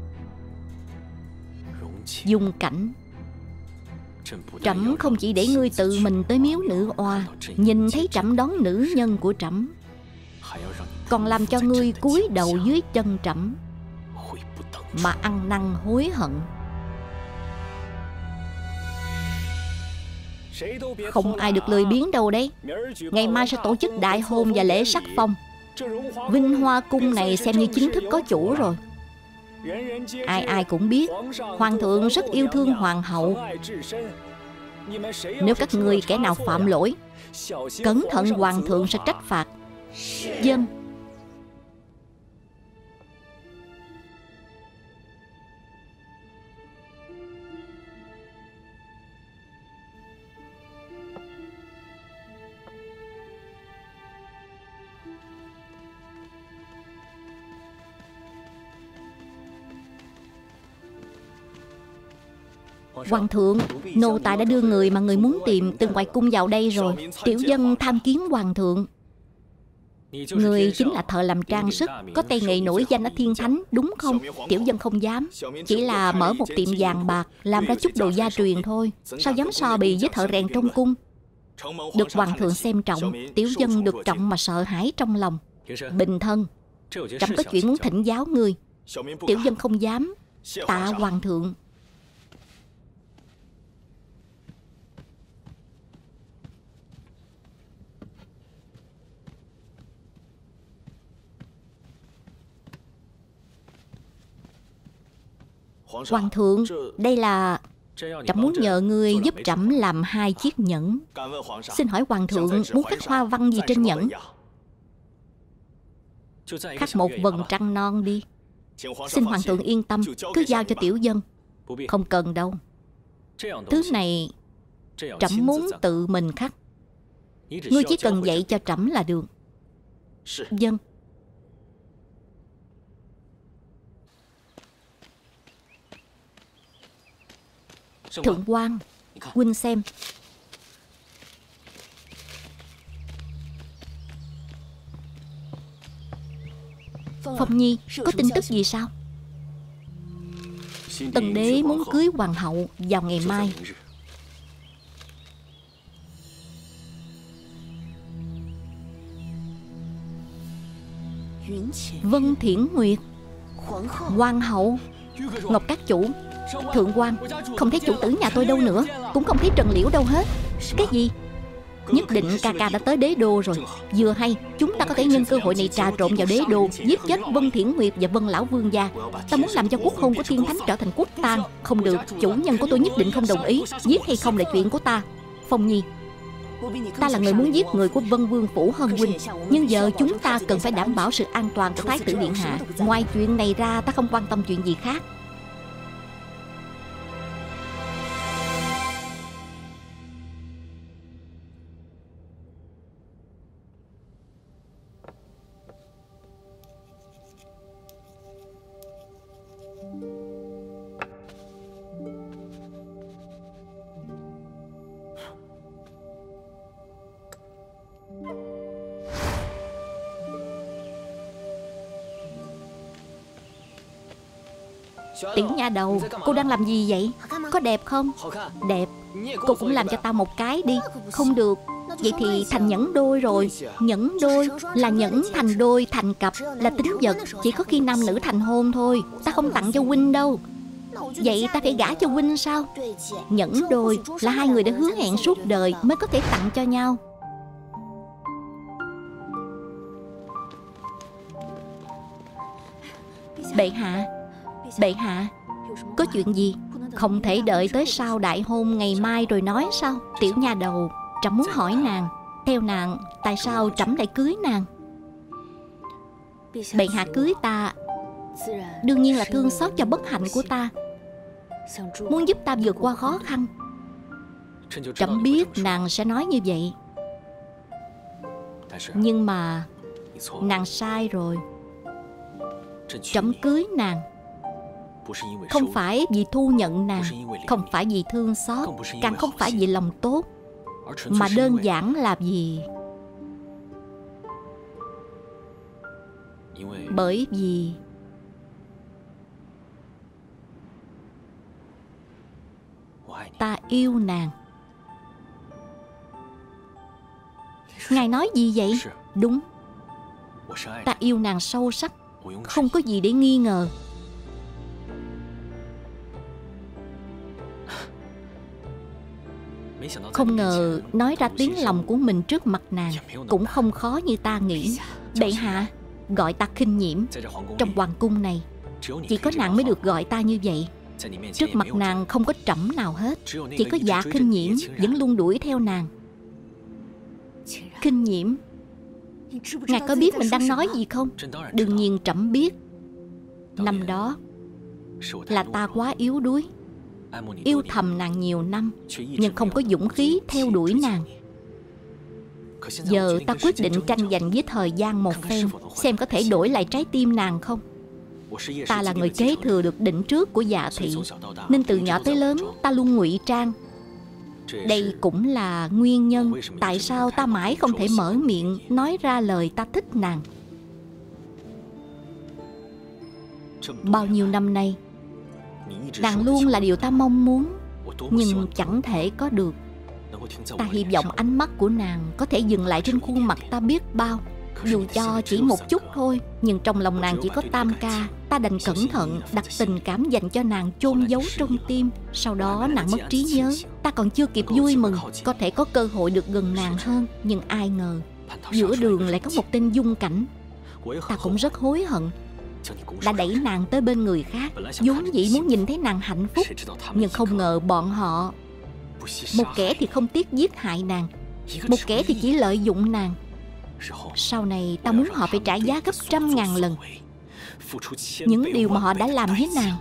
Dung cảnh, trẫm không chỉ để ngươi tự mình tới miếu nữ oa, nhìn thấy trẫm đón nữ nhân của trẫm, còn làm cho ngươi cúi đầu dưới chân trẫm mà ăn năn hối hận. Không ai được lười biếng đâu đấy. Ngày mai sẽ tổ chức đại hôn và lễ sắc phong. Vinh Hoa cung này xem như chính thức có chủ rồi. Ai ai cũng biết hoàng thượng rất yêu thương hoàng hậu. Nếu các ngươi kẻ nào phạm lỗi, cẩn thận hoàng thượng sẽ trách phạt. Vâng. Hoàng thượng, nô tài đã đưa người mà người muốn tìm từ ngoại cung vào đây rồi. Tiểu dân tham kiến hoàng thượng. Người chính là thợ làm trang sức, có tay nghề nổi danh ở thiên thánh, đúng không? Tiểu dân không dám. Chỉ là mở một tiệm vàng bạc, làm ra chút đồ gia truyền thôi. Sao dám so bì với thợ rèn trong cung? Được hoàng thượng xem trọng, tiểu dân được trọng mà sợ hãi trong lòng. Bình thân, trẫm có chuyện muốn thỉnh giáo ngươi. Tiểu dân không dám. Tạ hoàng thượng. Hoàng thượng, đây là... Trẫm muốn nhờ ngươi giúp trẫm làm 2 chiếc nhẫn. Xin hỏi hoàng thượng muốn khắc hoa văn gì trên nhẫn? Khắc một vầng trăng non đi. Xin hoàng thượng yên tâm, cứ giao cho tiểu dân. Không cần đâu. Thứ này trẫm muốn tự mình khắc. Ngươi chỉ cần dạy cho trẫm là được. Vâng. Thượng quan, huynh xem. Phong Nhi, có tin tức gì sao? Tần đế muốn cưới hoàng hậu vào ngày mai. Vân Thiển Nguyệt, Hoàng hậu, Ngọc các chủ, thượng quan. Không thấy chủ tử nhà tôi đâu nữa, cũng không thấy Trần Liễu đâu hết. Cái gì? Nhất định ca ca đã tới đế đô rồi. Vừa hay chúng ta có thể nhân cơ hội này trà trộn vào đế đô, giết chết Vân Thiển Nguyệt và Vân lão vương gia. Ta muốn làm cho quốc hôn của tiên thánh trở thành quốc tang. Không được, chủ nhân của tôi nhất định không đồng ý. Giết hay không là chuyện của ta. Phong Nhi, ta là người muốn giết người của Vân Vương phủ hơn huynh, nhưng giờ chúng ta cần phải đảm bảo sự an toàn của Thái tử điện hạ. Ngoài chuyện này ra, ta không quan tâm chuyện gì khác. Tiểu nha đầu, cô đang làm gì vậy? Có đẹp không? Đẹp. Cô cũng làm cho ta một cái đi. Không được. Vậy thì thành nhẫn đôi rồi. Nhẫn đôi là nhẫn thành đôi thành cặp, là tính vật. Chỉ có khi nam nữ thành hôn thôi. Ta không tặng cho huynh đâu. Vậy ta phải gả cho huynh sao? Nhẫn đôi là hai người đã hứa hẹn suốt đời mới có thể tặng cho nhau. Bệ hạ, bệ hạ, có chuyện gì? Không thể đợi tới sau đại hôn ngày mai rồi nói sao? Tiểu nha đầu, trẫm muốn hỏi nàng, theo nàng, tại sao trẫm lại cưới nàng? Bệ hạ cưới ta đương nhiên là thương xót cho bất hạnh của ta, muốn giúp ta vượt qua khó khăn. Trẫm biết nàng sẽ nói như vậy, nhưng mà nàng sai rồi. Trẫm cưới nàng không phải vì thu nhận nàng, không phải vì thương xót, càng không phải vì lòng tốt, mà đơn giản là bởi vì ta yêu nàng. Ngài nói gì vậy? Đúng, ta yêu nàng sâu sắc, không có gì để nghi ngờ. Không ngờ nói ra tiếng lòng của mình trước mặt nàng cũng không khó như ta nghĩ. Bệ hạ, gọi ta Khinh Nhiễm. Trong hoàng cung này chỉ có nàng mới được gọi ta như vậy. Trước mặt nàng không có trẫm nào hết, chỉ có Dạ Khinh Nhiễm vẫn luôn đuổi theo nàng. Khinh Nhiễm, ngài có biết mình đang nói gì không? Đương nhiên trẫm biết. Năm đó là ta quá yếu đuối, yêu thầm nàng nhiều năm, nhưng không có dũng khí theo đuổi nàng. Giờ ta quyết định tranh giành với thời gian một phen, xem có thể đổi lại trái tim nàng không. Ta là người kế thừa được định trước của Dạ thị, nên từ nhỏ tới lớn ta luôn ngụy trang. Đây cũng là nguyên nhân tại sao ta mãi không thể mở miệng nói ra lời ta thích nàng. Bao nhiêu năm nay, nàng luôn là điều ta mong muốn, nhưng chẳng thể có được. Ta hy vọng ánh mắt của nàng có thể dừng lại trên khuôn mặt ta biết bao, dù cho chỉ một chút thôi. Nhưng trong lòng nàng chỉ có Tam ca. Ta đành cẩn thận đặt tình cảm dành cho nàng chôn giấu trong tim. Sau đó nàng mất trí nhớ, ta còn chưa kịp vui mừng có thể có cơ hội được gần nàng hơn. Nhưng ai ngờ giữa đường lại có một tên Dung Cảnh. Ta cũng rất hối hận đã đẩy nàng tới bên người khác. Vốn dĩ muốn nhìn thấy nàng hạnh phúc, nhưng không ngờ bọn họ, một kẻ thì không tiếc giết hại nàng, một kẻ thì chỉ lợi dụng nàng. Sau này ta muốn họ phải trả giá gấp 100.000 lần những điều mà họ đã làm với nàng.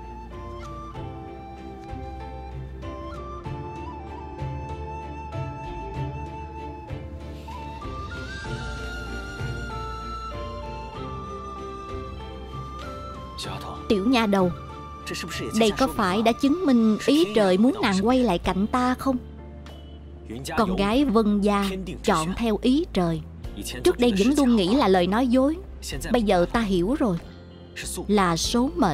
Tiểu nha đầu, đây có phải đã chứng minh ý trời muốn nàng quay lại cạnh ta không? Con gái Vân gia chọn theo ý trời. Trước đây vẫn luôn nghĩ là lời nói dối, bây giờ ta hiểu rồi, là số mệnh.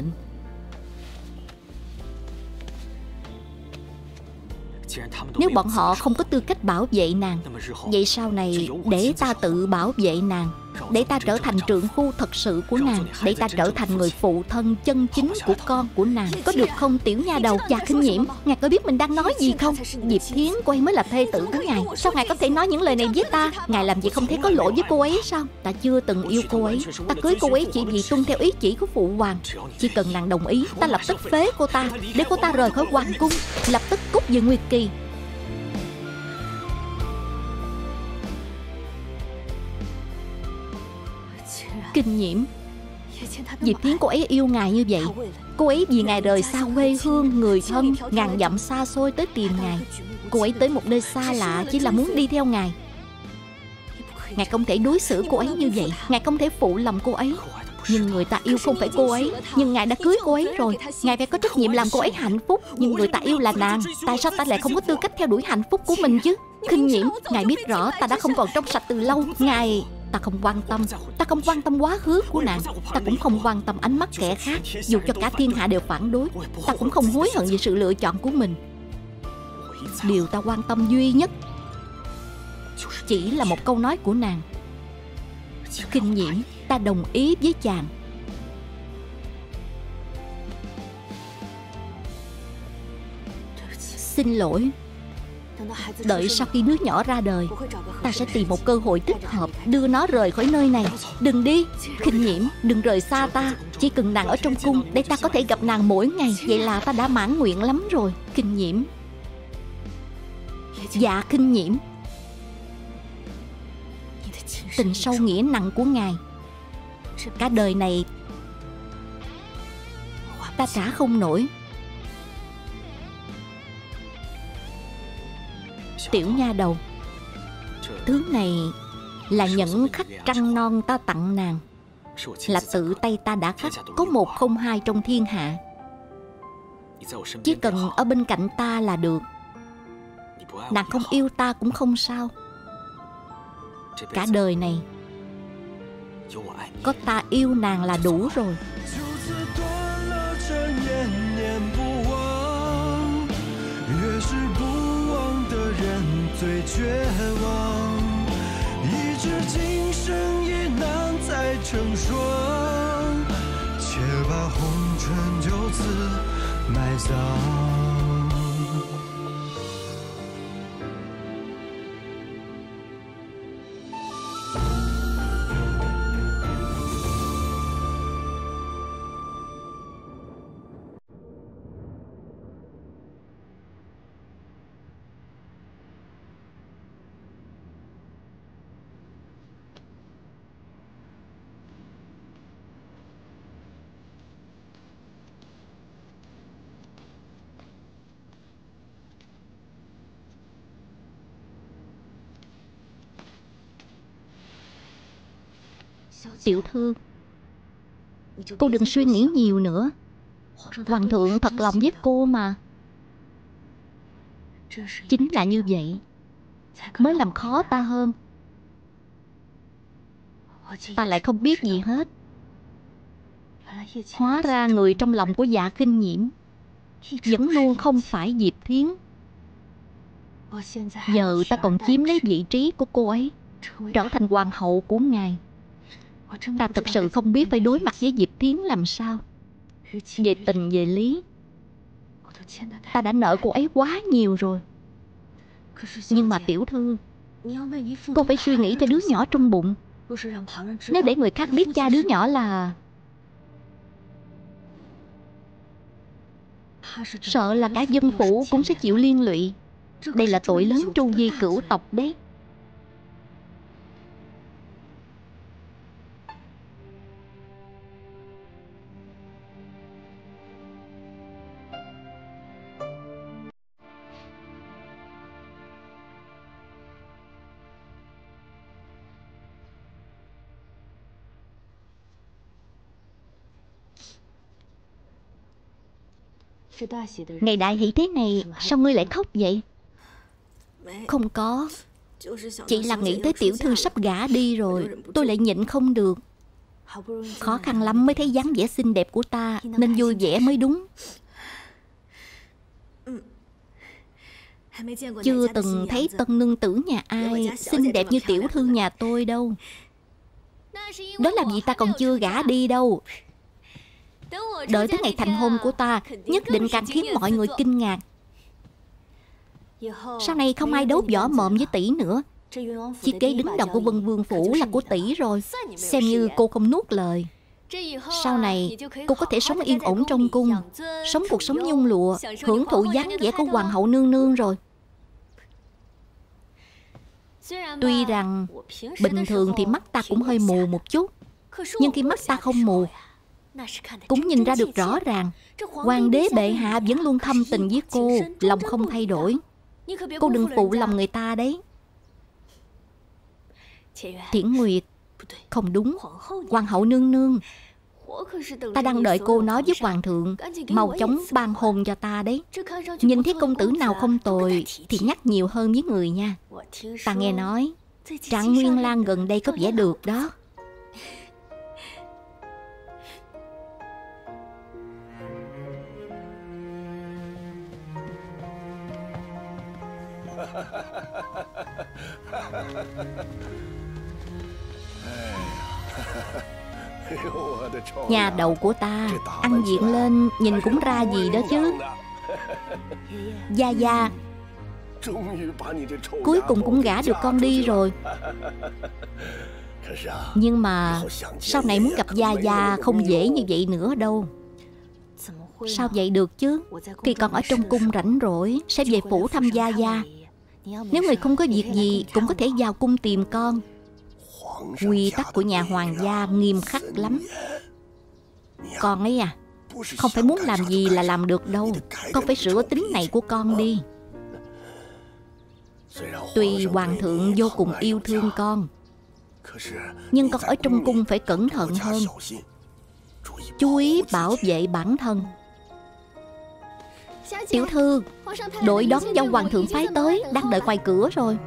Nếu bọn họ không có tư cách bảo vệ nàng, vậy sau này để ta tự bảo vệ nàng. để ta trở thành trượng phu thật sự của nàng, để ta trở thành người phụ thân chân chính của con của nàng. Có được không tiểu nha đầu? Dạ Khinh Nhiễm, ngài có biết mình đang nói gì không? Diệp Thiến, cô ấy mới là thê tử của ngài. Sao ngài có thể nói những lời này với ta? Ngài làm gì không thấy có lỗi với cô ấy sao? Ta chưa từng yêu cô ấy. Ta cưới cô ấy chỉ vì tuân theo ý chỉ của phụ hoàng. Chỉ cần nàng đồng ý, ta lập tức phế cô ta, để cô ta rời khỏi hoàng cung, lập tức cút về Nguyệt Kỳ. Kinh Nhiễm, Diệp Thiến cô ấy yêu ngài như vậy. Cô ấy vì ngài rời xa quê hương, người thân, ngàn dặm xa xôi tới tìm ngài. Cô ấy tới một nơi xa lạ chỉ là muốn đi theo ngài. Ngài không thể đối xử cô ấy như vậy. Ngài không thể phụ lòng cô ấy. Nhưng người ta yêu không phải cô ấy. Nhưng ngài đã cưới cô ấy rồi. Ngài phải có trách nhiệm làm cô ấy hạnh phúc. Nhưng người ta yêu là nàng. Tại sao ta lại không có tư cách theo đuổi hạnh phúc của mình chứ? Khinh Nhiễm, ngài biết rõ ta đã không còn trong sạch từ lâu. Ngài... Ta không quan tâm. Ta không quan tâm quá khứ của nàng. Ta cũng không quan tâm ánh mắt kẻ khác. Dù cho cả thiên hạ đều phản đối, ta cũng không hối hận về sự lựa chọn của mình. Điều ta quan tâm duy nhất chỉ là một câu nói của nàng. Khinh Nhiễm, ta đồng ý với chàng. Xin lỗi. Đợi sau khi đứa nhỏ ra đời, ta sẽ tìm một cơ hội thích hợp đưa nó rời khỏi nơi này. Đừng đi, Khinh Nhiễm, đừng rời xa ta. Chỉ cần nàng ở trong cung để ta có thể gặp nàng mỗi ngày. Vậy là ta đã mãn nguyện lắm rồi. Khinh Nhiễm. Dạ Khinh Nhiễm, tình sâu nghĩa nặng của ngài, cả đời này ta trả không nổi. Tiểu nha đầu, thứ này là nhẫn khắc trăng non ta tặng nàng, là tự tay ta đã khắc, có 102 trong thiên hạ. Chỉ cần ở bên cạnh ta là được. Nàng không yêu ta cũng không sao. Cả đời này có ta yêu nàng là đủ rồi. Tiểu thư, cô đừng suy nghĩ nhiều nữa. Hoàng thượng thật lòng với cô mà. Chính là như vậy mới làm khó ta hơn. Ta lại không biết gì hết. Hóa ra người trong lòng của Dạ Khinh Nhiễm vẫn luôn không phải Diệp Thiến. Giờ ta còn chiếm lấy vị trí của cô ấy, trở thành hoàng hậu của ngài. Ta thật sự không biết phải đối mặt với Diệp Thiến làm sao. Về tình về lý, ta đã nợ cô ấy quá nhiều rồi. Nhưng mà tiểu thư, cô phải suy nghĩ cho đứa nhỏ trong bụng. Nếu để người khác biết cha đứa nhỏ là... sợ là cả dân phủ cũng sẽ chịu liên lụy. Đây là tội lớn tru di cửu tộc đấy. Ngày đại hỷ thế này, sao ngươi lại khóc vậy? Không có, chỉ là nghĩ tới tiểu thư sắp gả đi rồi, tôi lại nhịn không được. Khó khăn lắm mới thấy dáng vẻ xinh đẹp của ta, nên vui vẻ mới đúng. Chưa từng thấy tân nương tử nhà ai xinh đẹp như tiểu thư nhà tôi đâu. Đó là vì ta còn chưa gả đi đâu. Đợi tới ngày thành hôn của ta, nhất định càng khiến mọi người kinh ngạc. Sau này không ai đấu võ mồm với tỷ nữa. Chiếc ghế đứng đầu của Vân Vương phủ là của tỷ rồi. Xem như cô không nuốt lời. Sau này cô có thể sống yên ổn trong cung, sống cuộc sống nhung lụa, hưởng thụ dáng vẻ của hoàng hậu nương nương rồi. Tuy rằng bình thường thì mắt ta cũng hơi mù một chút, nhưng khi mắt ta không mù cũng nhìn ra được rõ ràng. Hoàng đế bệ hạ vẫn luôn thâm tình với cô, lòng không thay đổi. Cô đừng phụ lòng người ta đấy. Thiển Nguyệt, không đúng, hoàng hậu nương nương, ta đang đợi cô nói với hoàng thượng mau chóng ban hôn cho ta đấy. Nhìn thấy công tử nào không tồi thì nhắc nhiều hơn với người nha. Ta nghe nói Trạng Nguyên Lang gần đây có vẻ được đó. Nhà đầu của ta ăn diện lên nhìn cũng ra gì đó chứ. Gia Gia, cuối cùng cũng gả được con đi rồi. Nhưng mà sau này muốn gặp Gia Gia không dễ như vậy nữa đâu. Sao vậy được chứ? Khi còn ở trong cung rảnh rỗi sẽ về phủ thăm Gia Gia. Nếu người không có việc gì cũng có thể vào cung tìm con. Quy tắc của nhà hoàng gia nghiêm khắc lắm. Con ấy à, không phải muốn làm gì là làm được đâu. Con phải sửa tính này của con đi. Tuy hoàng thượng vô cùng yêu thương con, nhưng con ở trong cung phải cẩn thận hơn. Chú ý bảo vệ bản thân. Tiểu thư, đội đón dâu hoàng thượng phái tới, đang đợi ngoài cửa rồi.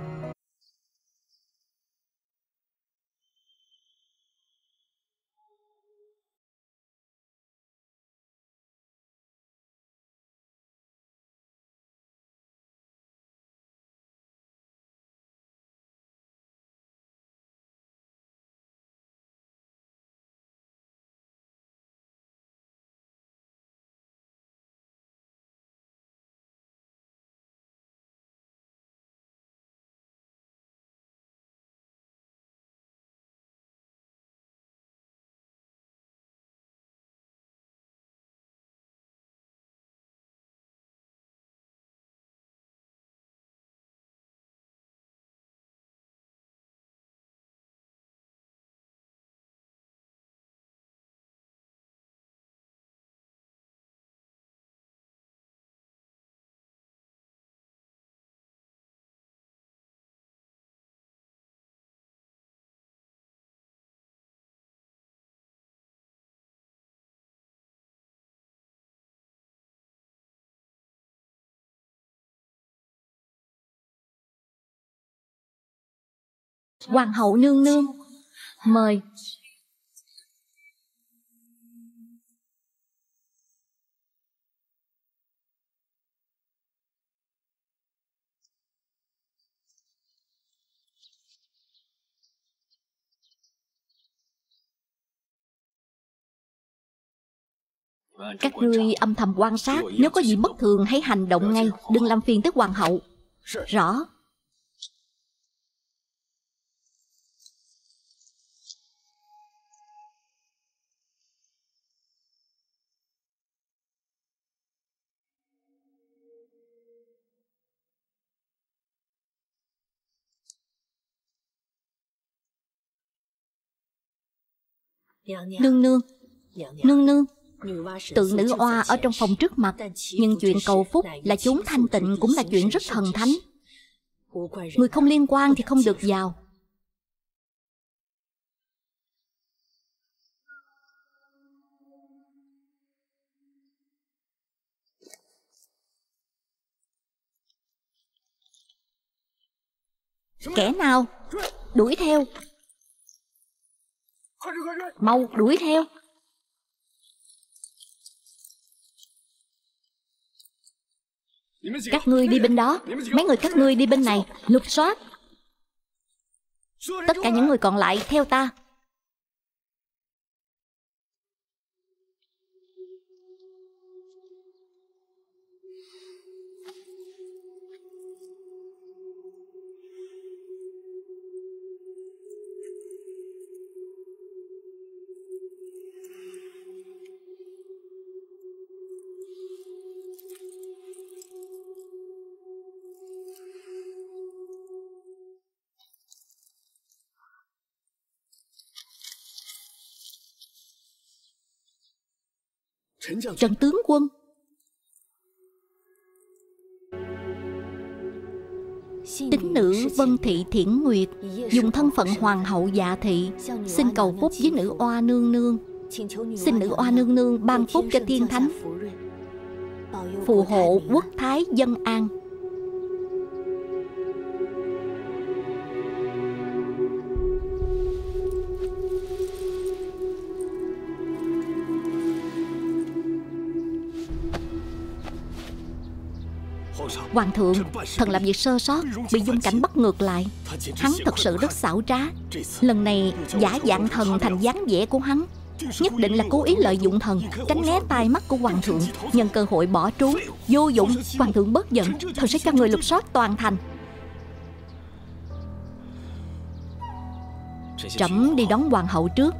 Hoàng hậu nương nương, mời. Các ngươi âm thầm quan sát, nếu có gì bất thường hãy hành động ngay, đừng làm phiền tới hoàng hậu. Rõ. Nương nương, nương nương, tự nữ oa ở trong phòng trước mặt, nhưng chuyện cầu phúc là chốn thanh tịnh cũng là chuyện rất thần thánh. Người không liên quan thì không được vào. Kẻ nào? Đuổi theo. Mau đuổi theo. Các ngươi đi bên đó, mấy người các ngươi đi bên này, lục soát. Tất cả những người còn lại theo ta. Trần tướng quân. Tín nữ Vân Thị Thiển Nguyệt dùng thân phận hoàng hậu Dạ Thị xin cầu phúc với nữ oa nương nương. Xin nữ oa nương nương ban phúc cho thiên thánh, phù hộ quốc thái dân an. Hoàng thượng, thần làm việc sơ sót, bị dung cảnh bắt ngược lại. Hắn thật sự rất xảo trá. Lần này giả dạng thần thành dáng vẻ của hắn, nhất định là cố ý lợi dụng thần, tránh né tai mắt của hoàng thượng, nhân cơ hội bỏ trốn. Vô dụng. Hoàng thượng bớt giận, thần sẽ cho người lục soát toàn thành. Trẫm đi đón hoàng hậu trước.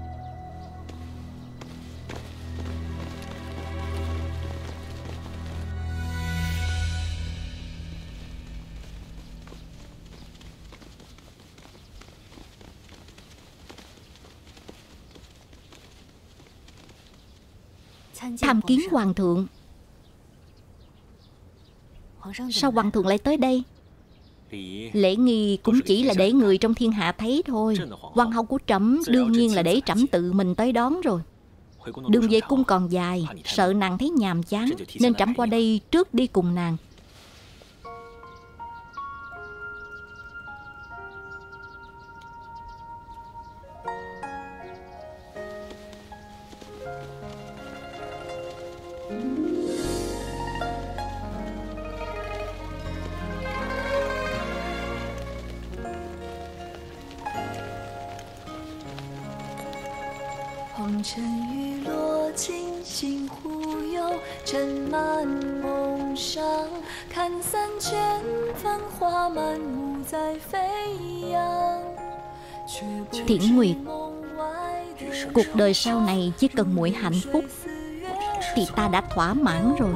Tham kiến hoàng thượng. Sao hoàng thượng lại tới đây? Lễ nghi cũng chỉ là để người trong thiên hạ thấy thôi. Hoàng hậu của trẫm đương nhiên là để trẫm tự mình tới đón rồi. Đường về cung còn dài, sợ nàng thấy nhàm chán, nên trẫm qua đây trước đi cùng nàng. Thiển Nguyệt, cuộc đời sau này chỉ cần muội hạnh phúc thì ta đã thỏa mãn rồi.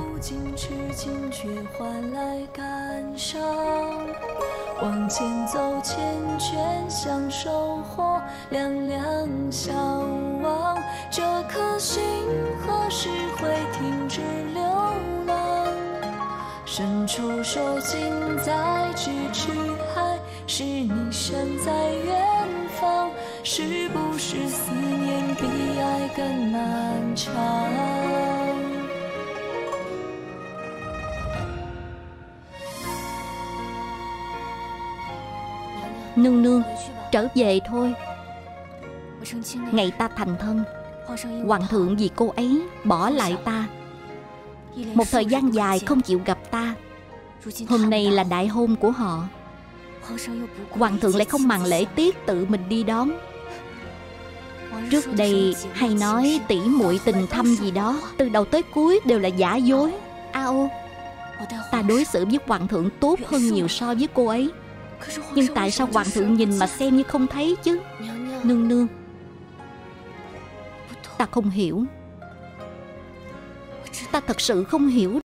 Nương nương, trở về thôi. Ngày ta thành thân, hoàng thượng vì cô ấy bỏ lại ta, một thời gian dài không chịu gặp ta. Hôm nay là đại hôn của họ, hoàng thượng lại không màng lễ tiết tự mình đi đón. Trước đây hay nói tỉ muội tình thâm gì đó, từ đầu tới cuối đều là giả dối. Ao, ta đối xử với hoàng thượng tốt hơn nhiều so với cô ấy. Nhưng tại sao hoàng thượng nhìn mà xem như không thấy chứ? Nương nương, ta không hiểu. Ta thật sự không hiểu.